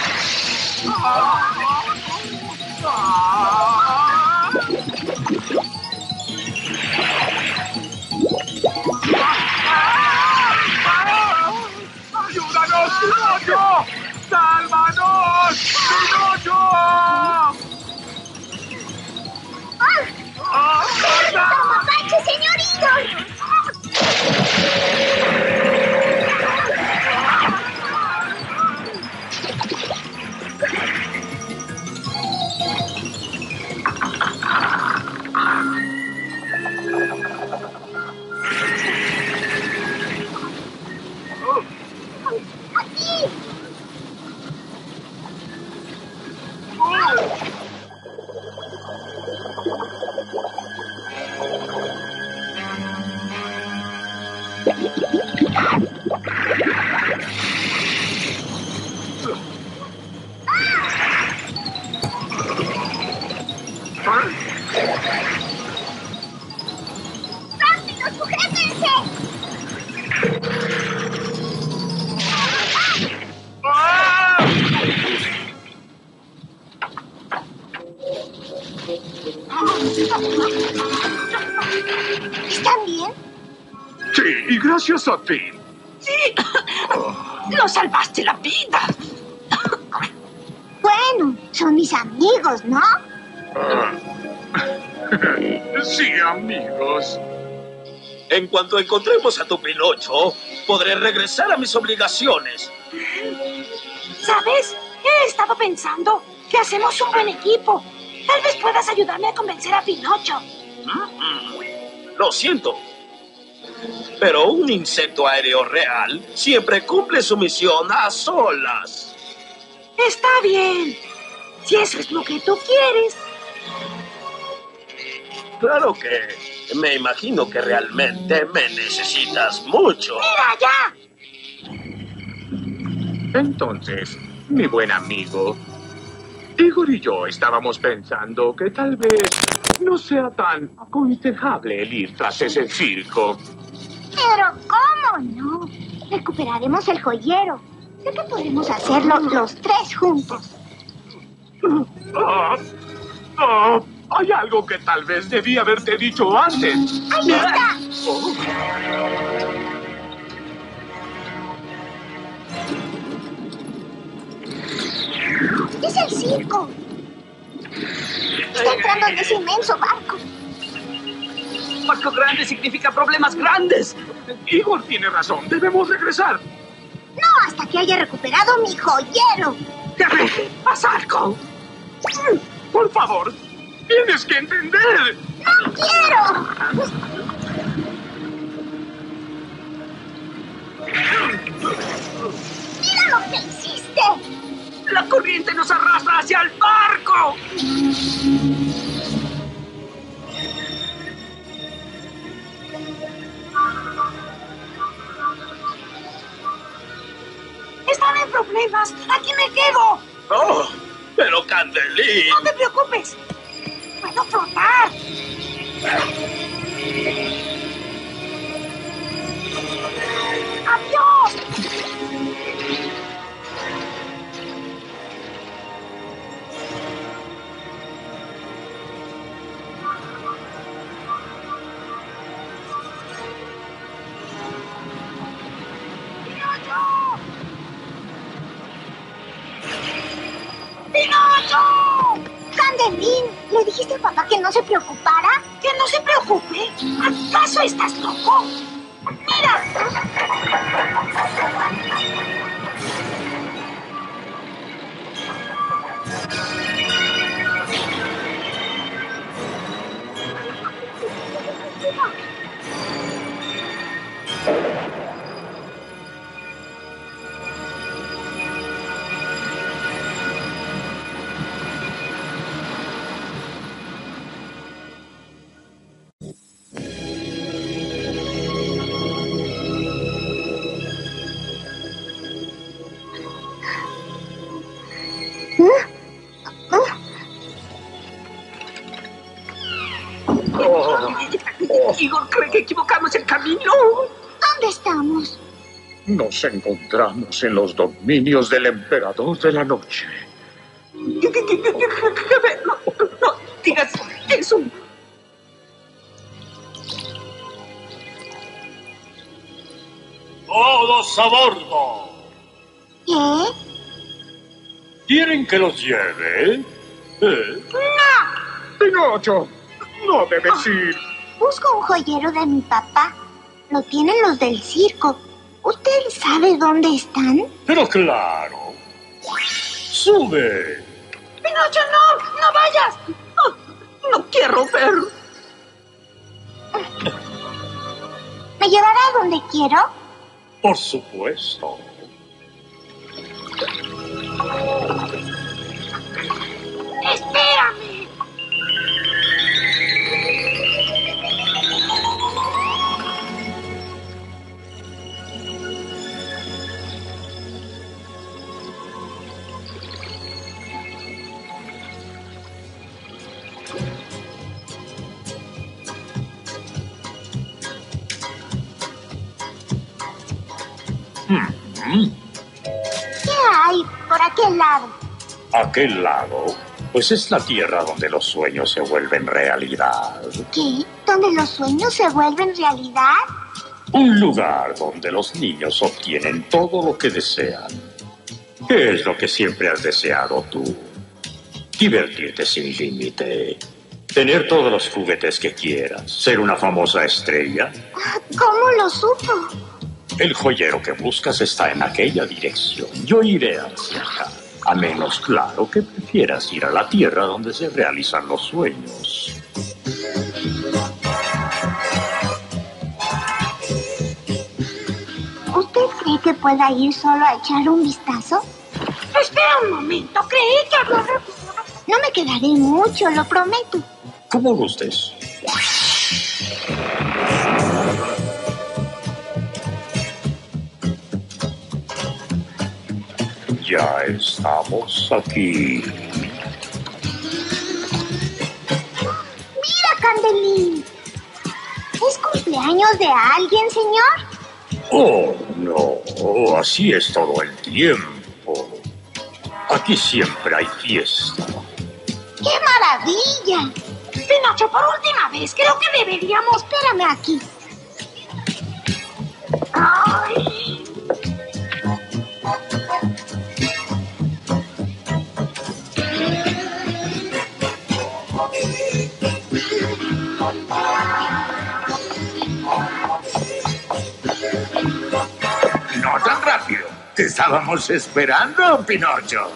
¡Ayúdanos, Pinocho! ¡Sálvanos, Pinocho! ¡Mapache, señor Igor! ¡Rápido, sujétense! ¿Están bien? Sí, y gracias a ti. ¡Sí! ¡Nos salvaste la vida! Bueno, son mis amigos, ¿no? Sí, amigos. En cuanto encontremos a tu Pinocho, podré regresar a mis obligaciones. ¿Sabes? He estado pensando que hacemos un buen equipo. Tal vez puedas ayudarme a convencer a Pinocho. Lo siento. Pero un insecto aéreo real siempre cumple su misión a solas. Está bien. Si eso es lo que tú quieres. Claro que me imagino que realmente me necesitas mucho. ¡Mira ya! Entonces, mi buen amigo, Igor y yo estábamos pensando que tal vez no sea tan aconsejable el ir tras ese circo. Pero, ¿cómo no? Recuperaremos el joyero. Sé que podemos hacerlo los tres juntos. Hay algo que tal vez debí haberte dicho antes. ¡Ahí está! Oh. ¡Es el circo! Está entrando en ese inmenso barco. Barco grande significa problemas grandes. Igor tiene razón, debemos regresar. No, hasta que haya recuperado mi joyero. ¡Haz algo! Por favor, tienes que entender. ¡No quiero! ¡Mira lo que hiciste! La corriente nos arrastra hacia el barco. ¡Están en problemas! ¡Aquí me quedo! Oh, pero Candelín. ¡No te preocupes! ¡Puedo flotar! ¡Adiós! ¡Pinocho! Candelín, ¿le dijiste a papá que no se preocupara? ¿Que no se preocupe? ¿Acaso estás loco? ¡Mira! Igor cree que equivocamos el camino. ¿Dónde estamos? Nos encontramos en los dominios del emperador de la noche. No digas eso. ¡Todos a bordo! ¿Qué? ¿Quieren que los lleve? Pinocho, no debes ir. Busco un joyero de mi papá. Lo tienen los del circo. ¿Usted sabe dónde están? Pero claro. ¡Sube! ¡Pinocho, no! ¡No vayas! No quiero ver. ¿Me llevará a donde quiero? Por supuesto. ¡Espérame! ¿Qué hay por aquel lado? Aquel lado, pues es la tierra donde los sueños se vuelven realidad. ¿Qué? ¿Donde los sueños se vuelven realidad? Un lugar donde los niños obtienen todo lo que desean. ¿Qué es lo que siempre has deseado tú? Divertirte sin límite. Tener todos los juguetes que quieras. Ser una famosa estrella. ¿Cómo lo supo? El joyero que buscas está en aquella dirección. Yo iré hacia acá. A menos, claro, que prefieras ir a la tierra donde se realizan los sueños. ¿Usted cree que pueda ir solo a echar un vistazo? Espera un momento, creí que habló rápido. No me quedaré mucho, lo prometo. Como gustes. Ya estamos aquí. ¡Mira, Candelín! ¿Es cumpleaños de alguien, señor? Oh, no. Así es todo el tiempo. Aquí siempre hay fiesta. ¡Qué maravilla! Pinocho, por última vez, creo que deberíamos... Espérame aquí. ¡Ay! No tan rápido. Te estábamos esperando, Pinocho.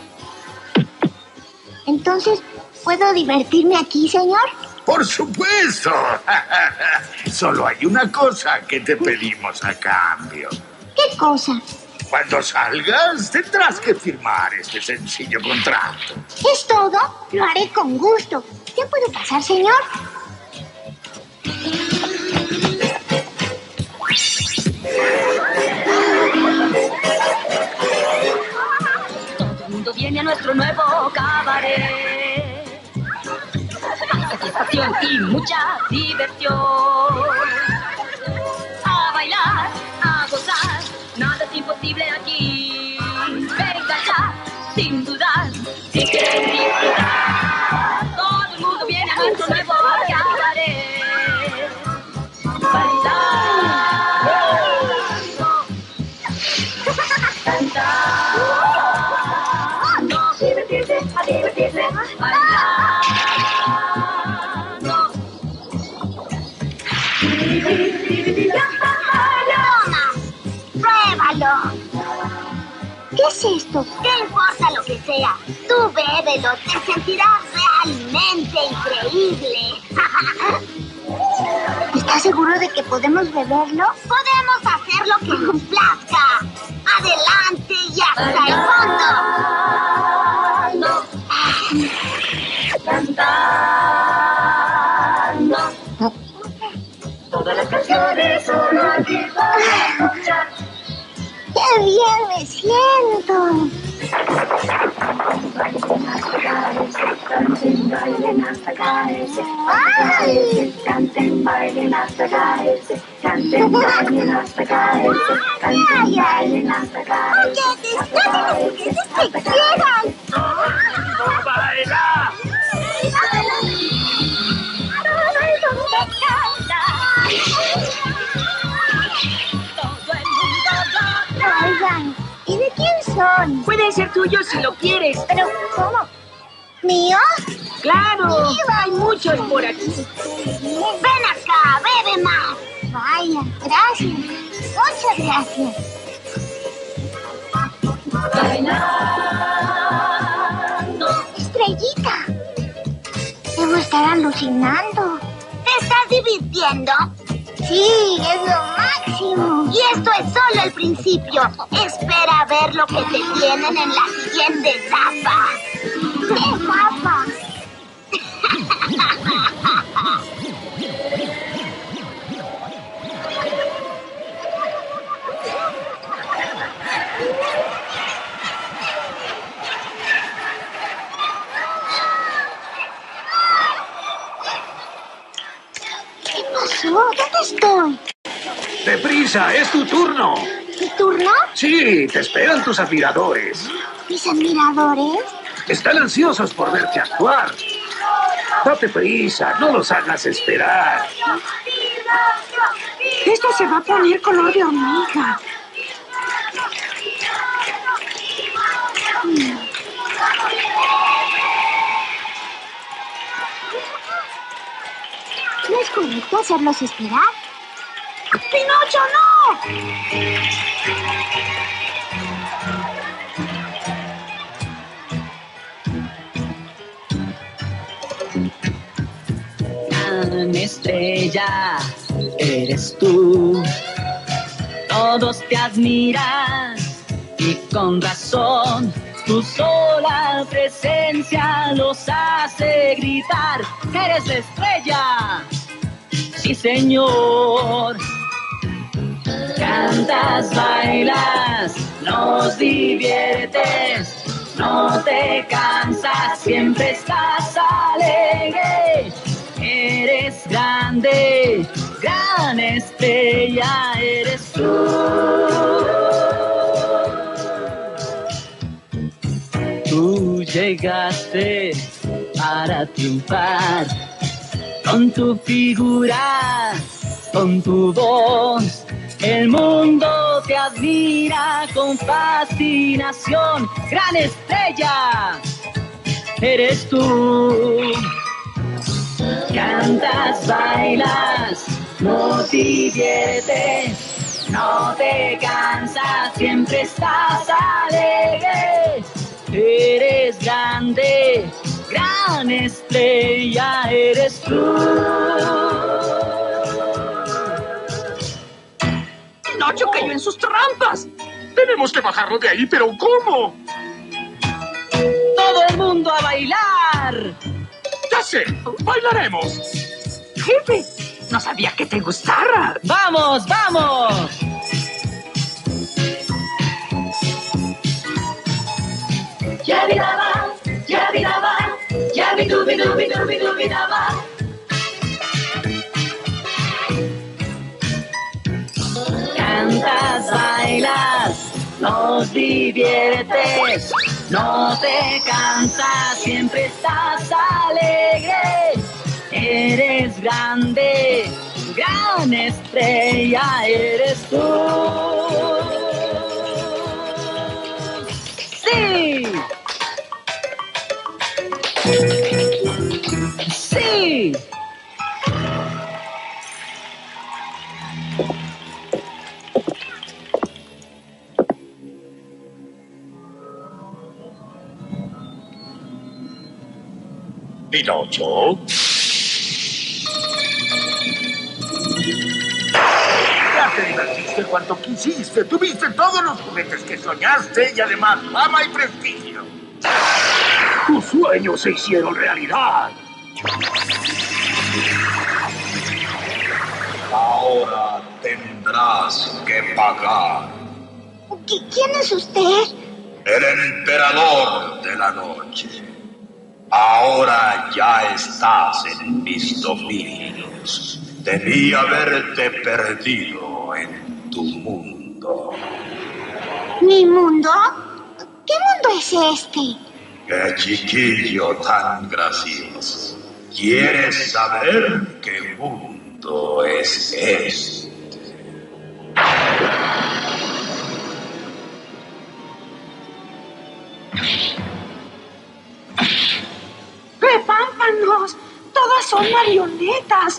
Entonces, ¿puedo divertirme aquí, señor? Por supuesto. Solo hay una cosa que te pedimos a cambio. ¿Qué cosa? Cuando salgas, tendrás que firmar este sencillo contrato. ¿Es todo? Lo haré con gusto. ¿Ya puedo pasar, señor? Todo el mundo viene a nuestro nuevo cabaret. Satisfacción y mucha diversión. A bailar, a gozar, nada es imposible aquí. Venga ya, sin dudar, si quieren disfrutar. Todo el mundo viene a nuestro nuevo cabaret. Bailando, cantando, divertirse, a divertirse, bailando. ¡Toma! ¡Pruébalo! ¿Qué es esto? ¿Qué importa lo que sea? Tú bébelo, te sentirás realmente increíble. ¿Estás seguro de que podemos beberlo? Podemos hacer lo que nos plazca. Adelante y hasta el fondo. Cantando. Todas las canciones son aquí para escuchar. ¡Qué bien me siento! Canten, bailen hasta caerse. ¡Ay! Canten, bailen hasta caerse. Canten, bailen hasta caerse. Canten, bailen hasta caerse. ¡Oye, descansen los juguetes que quieran! ¡Baila! Oigan, ¿y de quién son? Pueden ser tuyos si lo quieres. Pero, ¿cómo? ¿Míos? ¡Claro! Hay muchos por aquí. Ven acá, bebe más. Vaya, gracias. Muchas gracias. Bailando. Estrellita. Debo estar alucinando. ¿Te estás divirtiendo? Sí, es lo máximo. Y esto es solo el principio. Espera a ver lo que te tienen en la siguiente etapa. ¿Qué etapa? ¿Qué pasó? ¿Dónde estoy? ¡Deprisa! ¡Es tu turno! ¿Mi turno? Sí, te esperan tus admiradores. ¿Mis admiradores? Están ansiosos por verte actuar. Date prisa, no los hagas esperar. Esto se va a poner color de hormiga. ¿No es correcto hacerlos esperar? ¡Pinocho, no! Gran estrella, eres tú. Todos te admiran y con razón. Tu sola presencia los hace gritar. ¡Eres la estrella! ¡Sí, señor! Cantas, bailas, nos diviertes, no te cansas, siempre estás alegre. Eres grande, gran estrella, eres tú. Tú llegaste para triunfar, con tu figura, con tu voz. El mundo te admira con fascinación. Gran estrella, eres tú. Cantas, bailas, nos diviertes, no te cansas, siempre estás alegre. Eres grande, gran estrella, eres tú. Pinocho cayó en sus trampas. Tenemos que bajarlo de ahí, pero ¿cómo? Todo el mundo a bailar. Ya sé, bailaremos. Jefe, no sabía que te gustara. ¡Vamos, vamos! Yabidaba, yabidaba, yabidubidubidubiduvidaba. Cantas, bailas, nos diviertes, no te cansas, siempre estás alegre. Eres grande, gran estrella, eres tú. ¡Sí! ¡Sí! Pinocho. Ya te divertiste cuanto quisiste. Tuviste todos los juguetes que soñaste y además fama y prestigio. Tus sueños se hicieron realidad. Ahora tendrás que pagar. ¿Quién es usted? El emperador de la noche. Ahora ya estás en mis dominios. Debí haberte perdido en tu mundo. ¿Mi mundo? ¿Qué mundo es este? ¡Qué chiquillo tan gracioso! ¿Quieres saber qué mundo es este? ¡Repámpanos! ¡Todas son marionetas!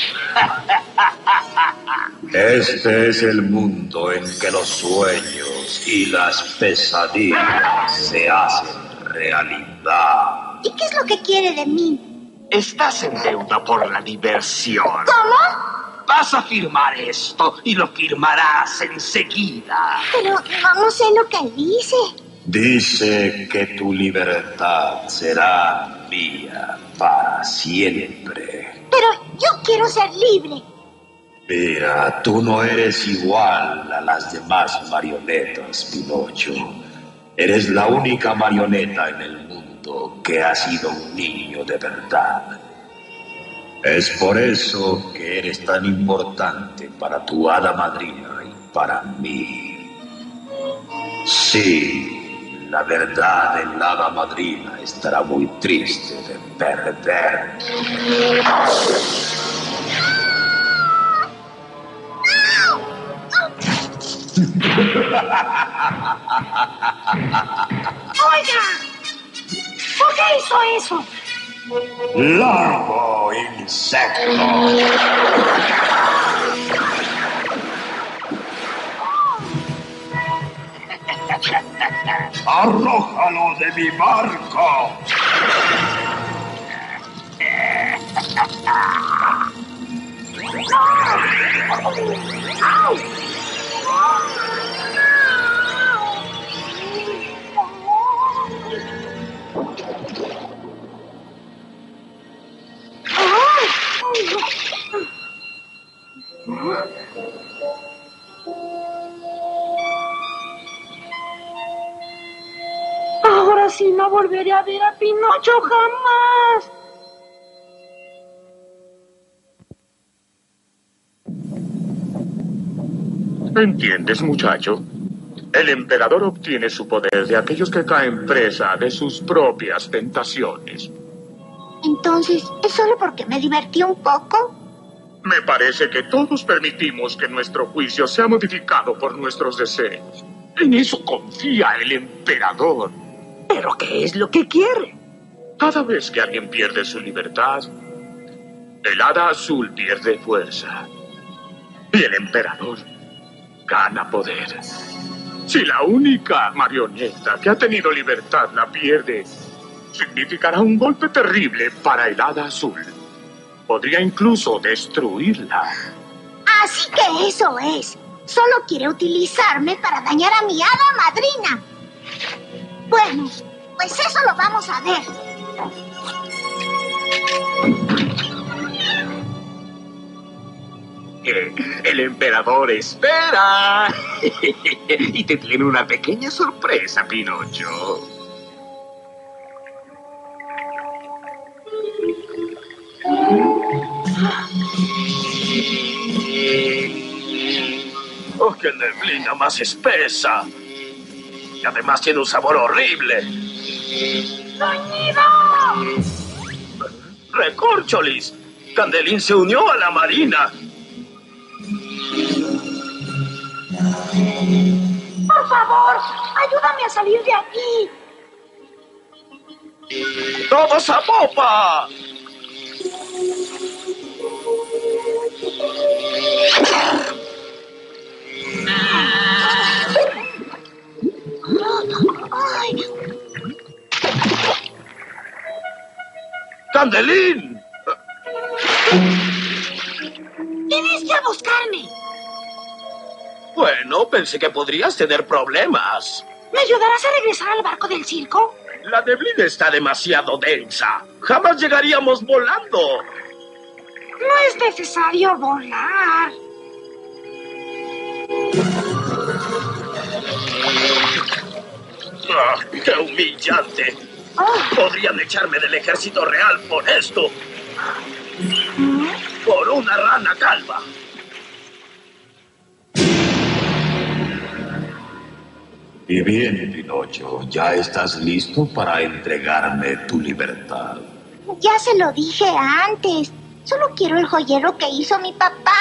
Este es el mundo en que los sueños y las pesadillas se hacen realidad. ¿Y qué es lo que quiere de mí? Estás en deuda por la diversión. ¿Cómo? Vas a firmar esto y lo firmarás enseguida. Pero no sé lo que dice. Dice que tu libertad será mía para siempre. Pero yo quiero ser libre. Mira, tú no eres igual a las demás marionetas, Pinocho. Eres la única marioneta en el mundo que ha sido un niño de verdad. Es por eso que eres tan importante para tu hada madrina y para mí. Sí, la verdad de la hada madrina estará muy triste de perder. ¡Oiga! ¿Por qué hizo eso? ¡Largo insecto! ¡Arrójalo de mi barco! Ahora sí no volveré a ver a Pinocho jamás. ¿Entiendes, muchacho? El emperador obtiene su poder de aquellos que caen presa de sus propias tentaciones. Entonces, ¿es solo porque me divertí un poco? Me parece que todos permitimos que nuestro juicio sea modificado por nuestros deseos. En eso confía el emperador. ¿Pero qué es lo que quiere? Cada vez que alguien pierde su libertad, el hada azul pierde fuerza. Y el emperador gana poder. Si la única marioneta que ha tenido libertad la pierde, significará un golpe terrible para el hada azul. Podría incluso destruirla. Así que eso es. Solo quiere utilizarme para dañar a mi hada madrina. Bueno, pues eso lo vamos a ver. El emperador espera. Y te tiene una pequeña sorpresa, Pinocho. ¡Oh, qué neblina más espesa! Y además tiene un sabor horrible. ¡Toñido! ¡Recórcholis! Candelín se unió a la marina. Por favor, ayúdame a salir de aquí. ¡Todos a popa! Ay. ¡Candelín! Viniste a buscarme. Bueno, pensé que podrías tener problemas. ¿Me ayudarás a regresar al barco del circo? La neblina está demasiado densa. Jamás llegaríamos volando. No es necesario volar. ¡Ah, qué humillante! Podrían echarme del ejército real por esto. Por una rana calva. Y bien, Pinocho, ¿ya estás listo para entregarme tu libertad? Ya se lo dije antes. Solo quiero el joyero que hizo mi papá.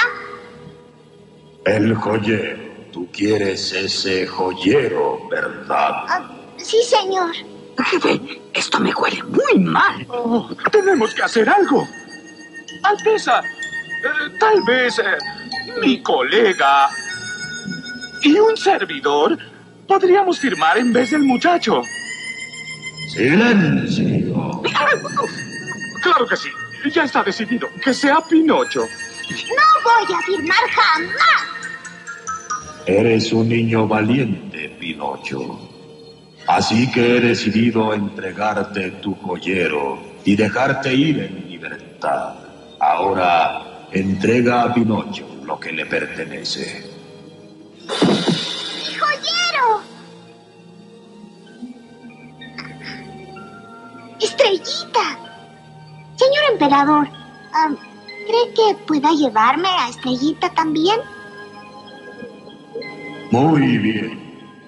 El joyero. Tú quieres ese joyero, ¿verdad? Sí, señor. Jefe, esto me huele muy mal. Oh, tenemos que hacer algo. Alteza, tal vez mi colega y un servidor podríamos firmar en vez del muchacho. ¡Silencio! Claro que sí. Ya está decidido. Que sea Pinocho. No voy a firmar jamás. Eres un niño valiente, Pinocho. Así que he decidido entregarte tu joyero y dejarte ir en libertad. Ahora, entrega a Pinocho lo que le pertenece. ¡Mi joyero! ¡Estrellita! Señor emperador, ¿cree que pueda llevarme a Estrellita también? Muy bien.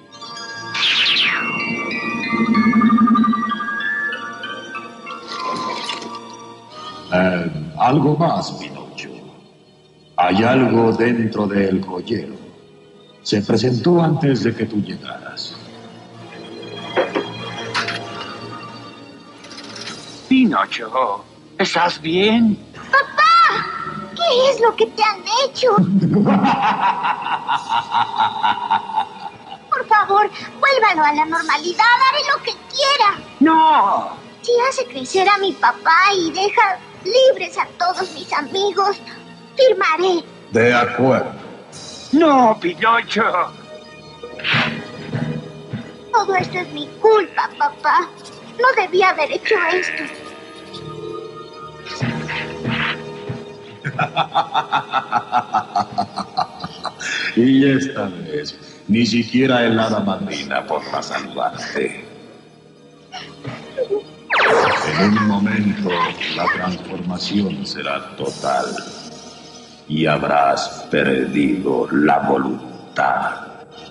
Algo más, Pinocho. Hay algo dentro del joyero. Se presentó antes de que tú llegaras. Pinocho, ¿estás bien? ¡Papá! ¿Qué es lo que te han hecho? Por favor, vuélvalo a la normalidad. Haré lo que quiera. ¡No! Si hace crecer a mi papá y deja libres a todos mis amigos, firmaré. De acuerdo. ¡No, Pinocho! Todo esto es mi culpa, papá. No debía haber hecho esto. Y esta vez, ni siquiera el hada madrina podrá salvarte. En un momento, la transformación será total. Y habrás perdido la voluntad.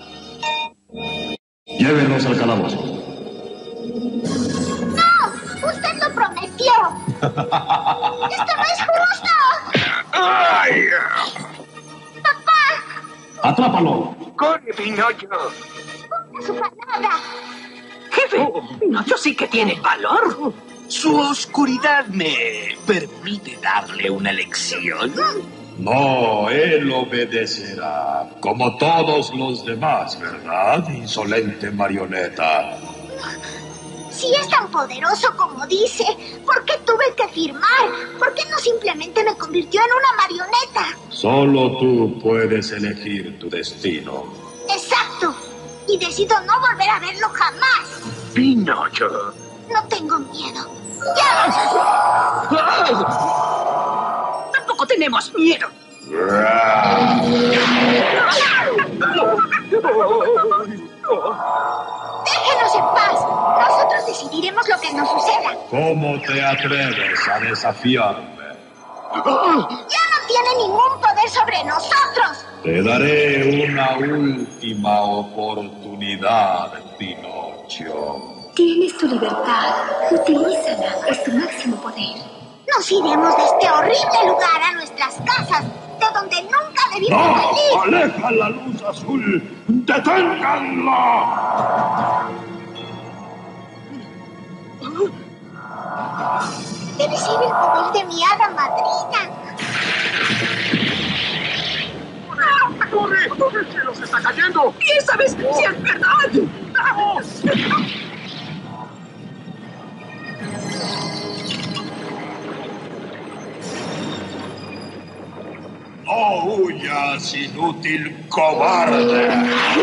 Llévenos al calabozo. ¡No! ¡Usted lo prometió! ¡Esto no es justo! ¡Ay! ¡Papá! ¡Atrápalo! ¡Corre, Pinocho! ¡Ponga su palabra! Jefe, Pinocho sí que tiene valor. Su oscuridad me permite darle una lección. No, él obedecerá, como todos los demás, ¿verdad, insolente marioneta? Si es tan poderoso como dice, ¿por qué tuve que firmar? ¿Por qué no simplemente me convirtió en una marioneta? Solo tú puedes elegir tu destino. Exacto. Y decido no volver a verlo jamás. Pinocho. No tengo miedo. ¡Ya! Tampoco tenemos miedo. Déjenos en paz. Nosotros decidiremos lo que nos suceda. ¿Cómo te atreves a desafiarme? Ya no tiene ningún poder sobre nosotros. Te daré una última oportunidad, Pinocho. Tienes tu libertad. Utilízala. Es tu máximo poder. Nos iremos de este horrible lugar a nuestras casas, de donde nunca debimos salir. ¡No! ¡Aleja la luz azul! ¡Deténganla! Debe ser el poder de mi hada madrina. ¡Corre! ¡El cielo se está cayendo! Y esa vez sí es verdad. ¡Vamos! ¡No huyas, inútil cobarde!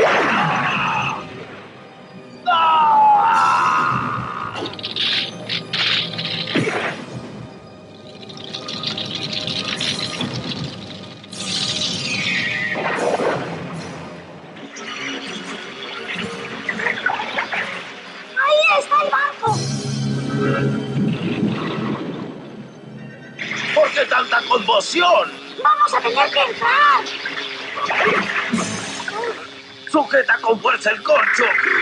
¡Ahí está el banco! ¿Por qué tanta conmoción? ¡Vamos a tener que entrar! Sujeta con fuerza el corcho.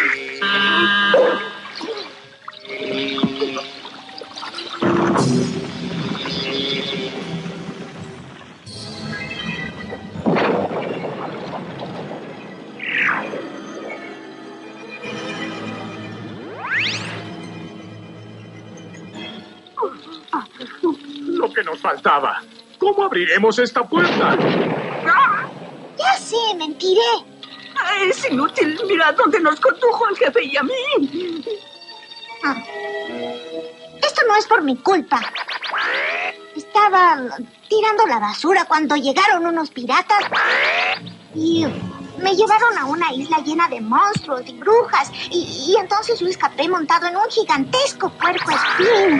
Lo que nos faltaba. ¿Cómo abriremos esta puerta? Ya sé, mentiré. Es inútil. Mira dónde nos condujo el jefe y a mí. Esto no es por mi culpa. Estaba tirando la basura cuando llegaron unos piratas y me llevaron a una isla llena de monstruos y brujas y entonces yo escapé montado en un gigantesco puercoespín.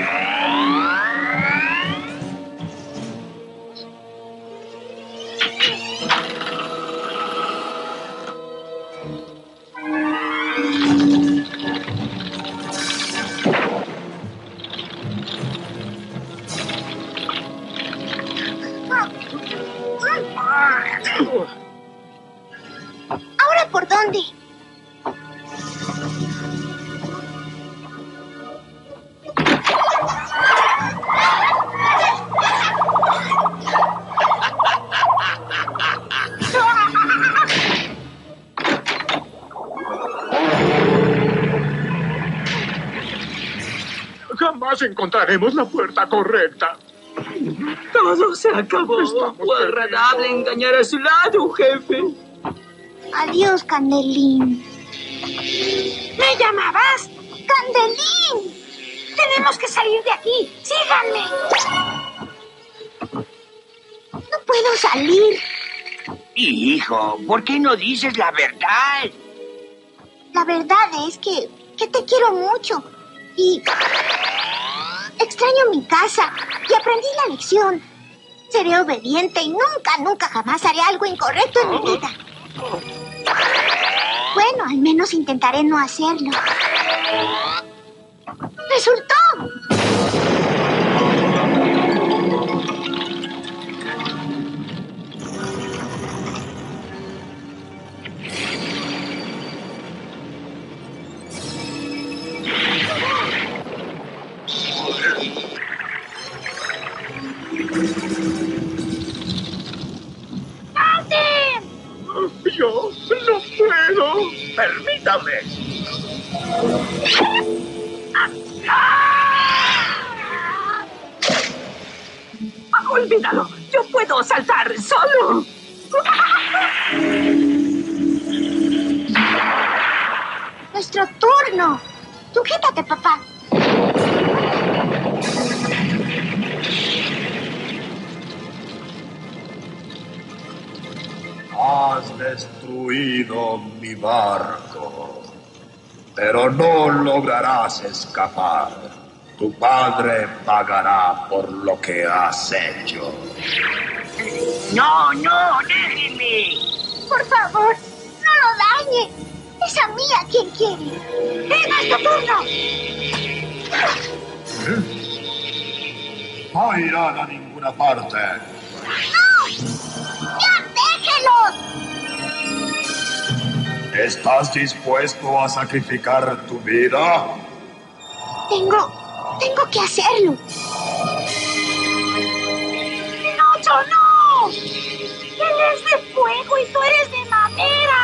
¿Ahora por dónde? Jamás encontraremos la puerta correcta. Todo se acabó. Fue agradable engañar a su lado, jefe. Adiós, Candelín. ¿Me llamabas? ¡Candelín! Tenemos que salir de aquí. ¡Síganme! No puedo salir. Hijo, ¿por qué no dices la verdad? La verdad es que te quiero mucho. Y extraño mi casa. Y aprendí la lección. Seré obediente y nunca jamás haré algo incorrecto en mi vida. Bueno, al menos intentaré no hacerlo. ¡Resultó! Yo no puedo. Permítame. Olvídalo. Yo puedo saltar solo. Nuestro turno. Sujétate, papá. Has destruido mi barco, pero no lograrás escapar. Tu padre pagará por lo que has hecho. No, déjenme. Por favor, no lo dañe. Es a mí a quien quiere. ¡Venga, es tu turno! No irán a ninguna parte. ¡No! ¡Ya déjelos! ¿Estás dispuesto a sacrificar tu vida? Tengo que hacerlo. ¡Pinocho, no! Él es de fuego y tú eres de madera.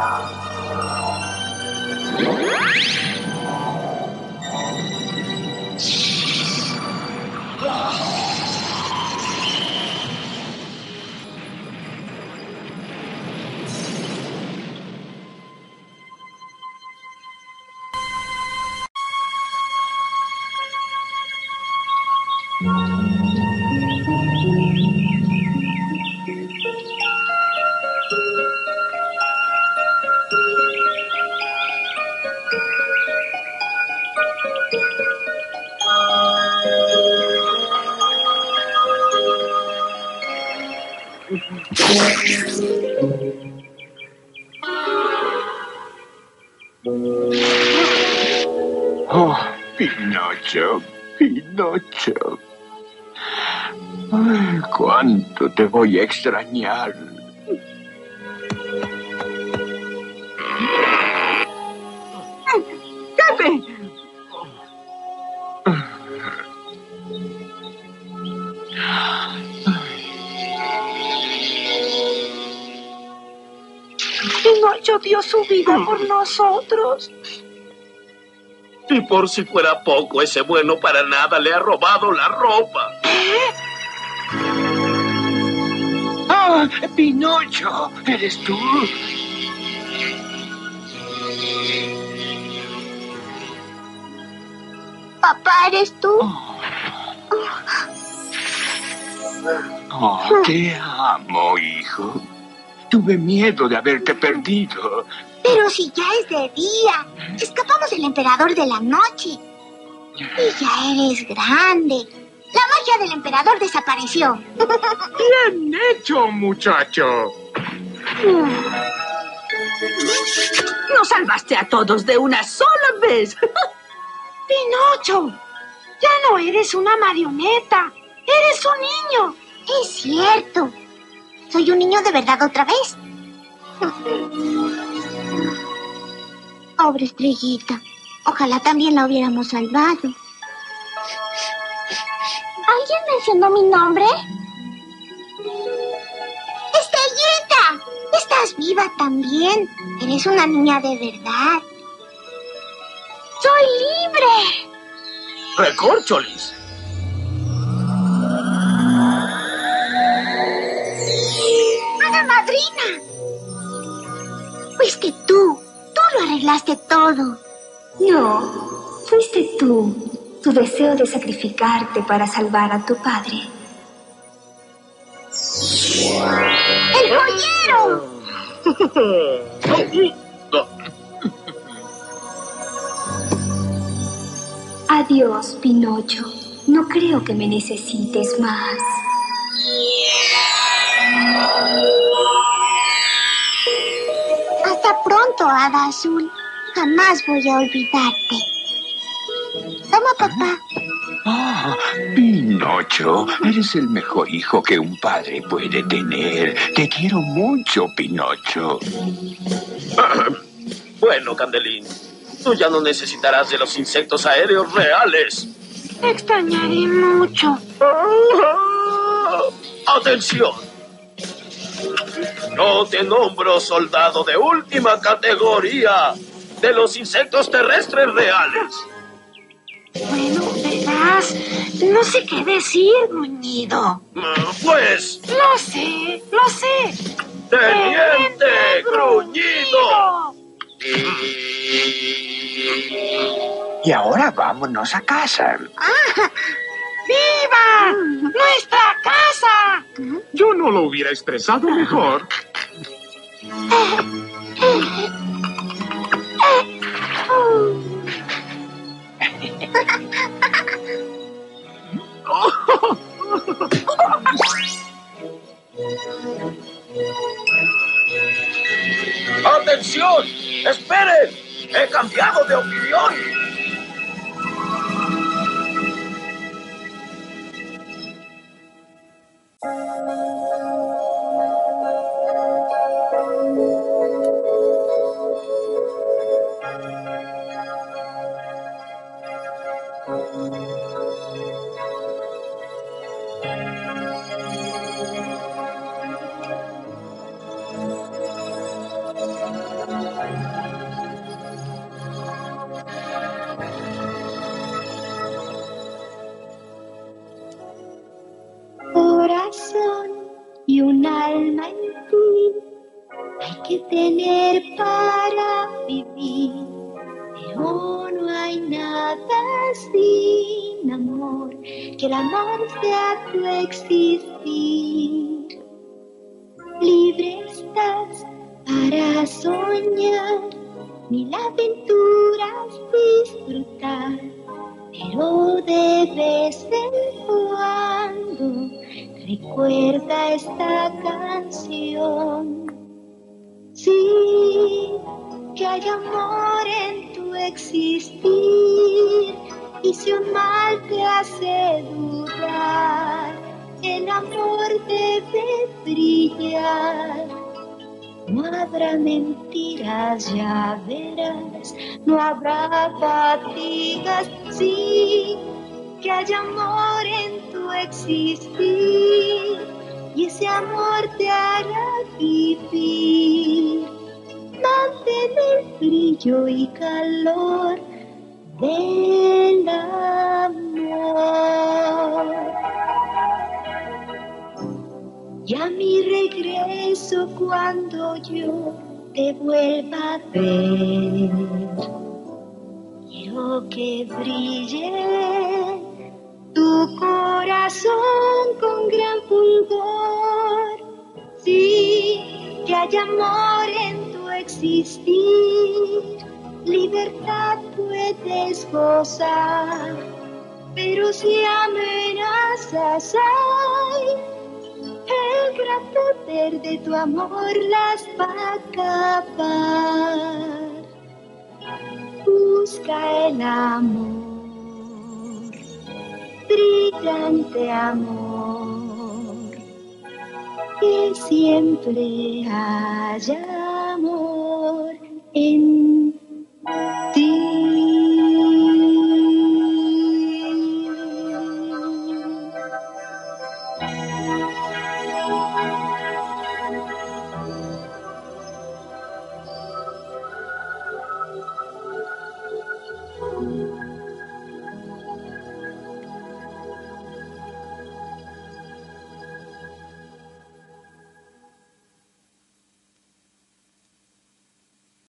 Oh, Pinocho, Pinocho. Ay, cuánto te voy a extrañar. ¡Jefe! Pinocho dio su vida por nosotros. Y por si fuera poco, ese bueno para nada le ha robado la ropa. ¡Ah, Pinocho! ¿Eres tú? Papá, ¿eres tú? Oh, te amo, hijo. Tuve miedo de haberte perdido. Pero si ya es de día. Escapamos del emperador de la noche. Y ya eres grande. La magia del emperador desapareció. Bien hecho, muchacho. Nos salvaste a todos de una sola vez. Pinocho, ya no eres una marioneta. Eres un niño. Es cierto. Soy un niño de verdad otra vez. Pobre estrellita. Ojalá también la hubiéramos salvado. ¿Alguien mencionó mi nombre? ¡Estrellita! Estás viva también. Eres una niña de verdad. ¡Soy libre! ¡Recórcholis! ¡Hada madrina! Fuiste tú. Tú lo arreglaste todo. No, fuiste tú. Tu deseo de sacrificarte para salvar a tu padre. ¡El joyero! Adiós, Pinocho. No creo que me necesites más. Hasta pronto, Hada Azul. Jamás voy a olvidarte. Toma, papá. Ah, Pinocho, eres el mejor hijo que un padre puede tener. Te quiero mucho, Pinocho. Bueno, Candelín, tú ya no necesitarás de los insectos aéreos reales. Te extrañaré mucho. ¡Atención! Yo te nombro soldado de última categoría de los insectos terrestres reales. Bueno, verás, no sé qué decir, gruñido. Pues... Lo sé. ¡Teniente Gruñido! Y ahora vámonos a casa. ¡Viva nuestra casa! Yo no lo hubiera expresado mejor. ¡Atención! ¡Esperen! ¡He cambiado de opinión! Corazón y un alma en ti hay que tener para vivir, pero no hay nada sin amor, que el amor sea tu existir. Libre estás para soñar, mil aventuras disfrutar, pero de vez en cuando recuerda esta canción. Sí, que hay amor en tu existir, y si un mal te hace dudar, el amor debe brillar. No habrá mentiras, ya verás, no habrá fatigas, sí, que hay amor en tu existir, y ese amor te hará vivir. Mantén el brillo y calor del amor. Y a mi regreso, cuando yo te vuelva a ver, quiero que brille tu corazón con gran fulgor. Sí, que haya amor en tu existir, libertad puedes gozar, pero si amenazas hay, el gran poder de tu amor las va a acabar. Busca el amor, brillante amor, que siempre haya amor en ti.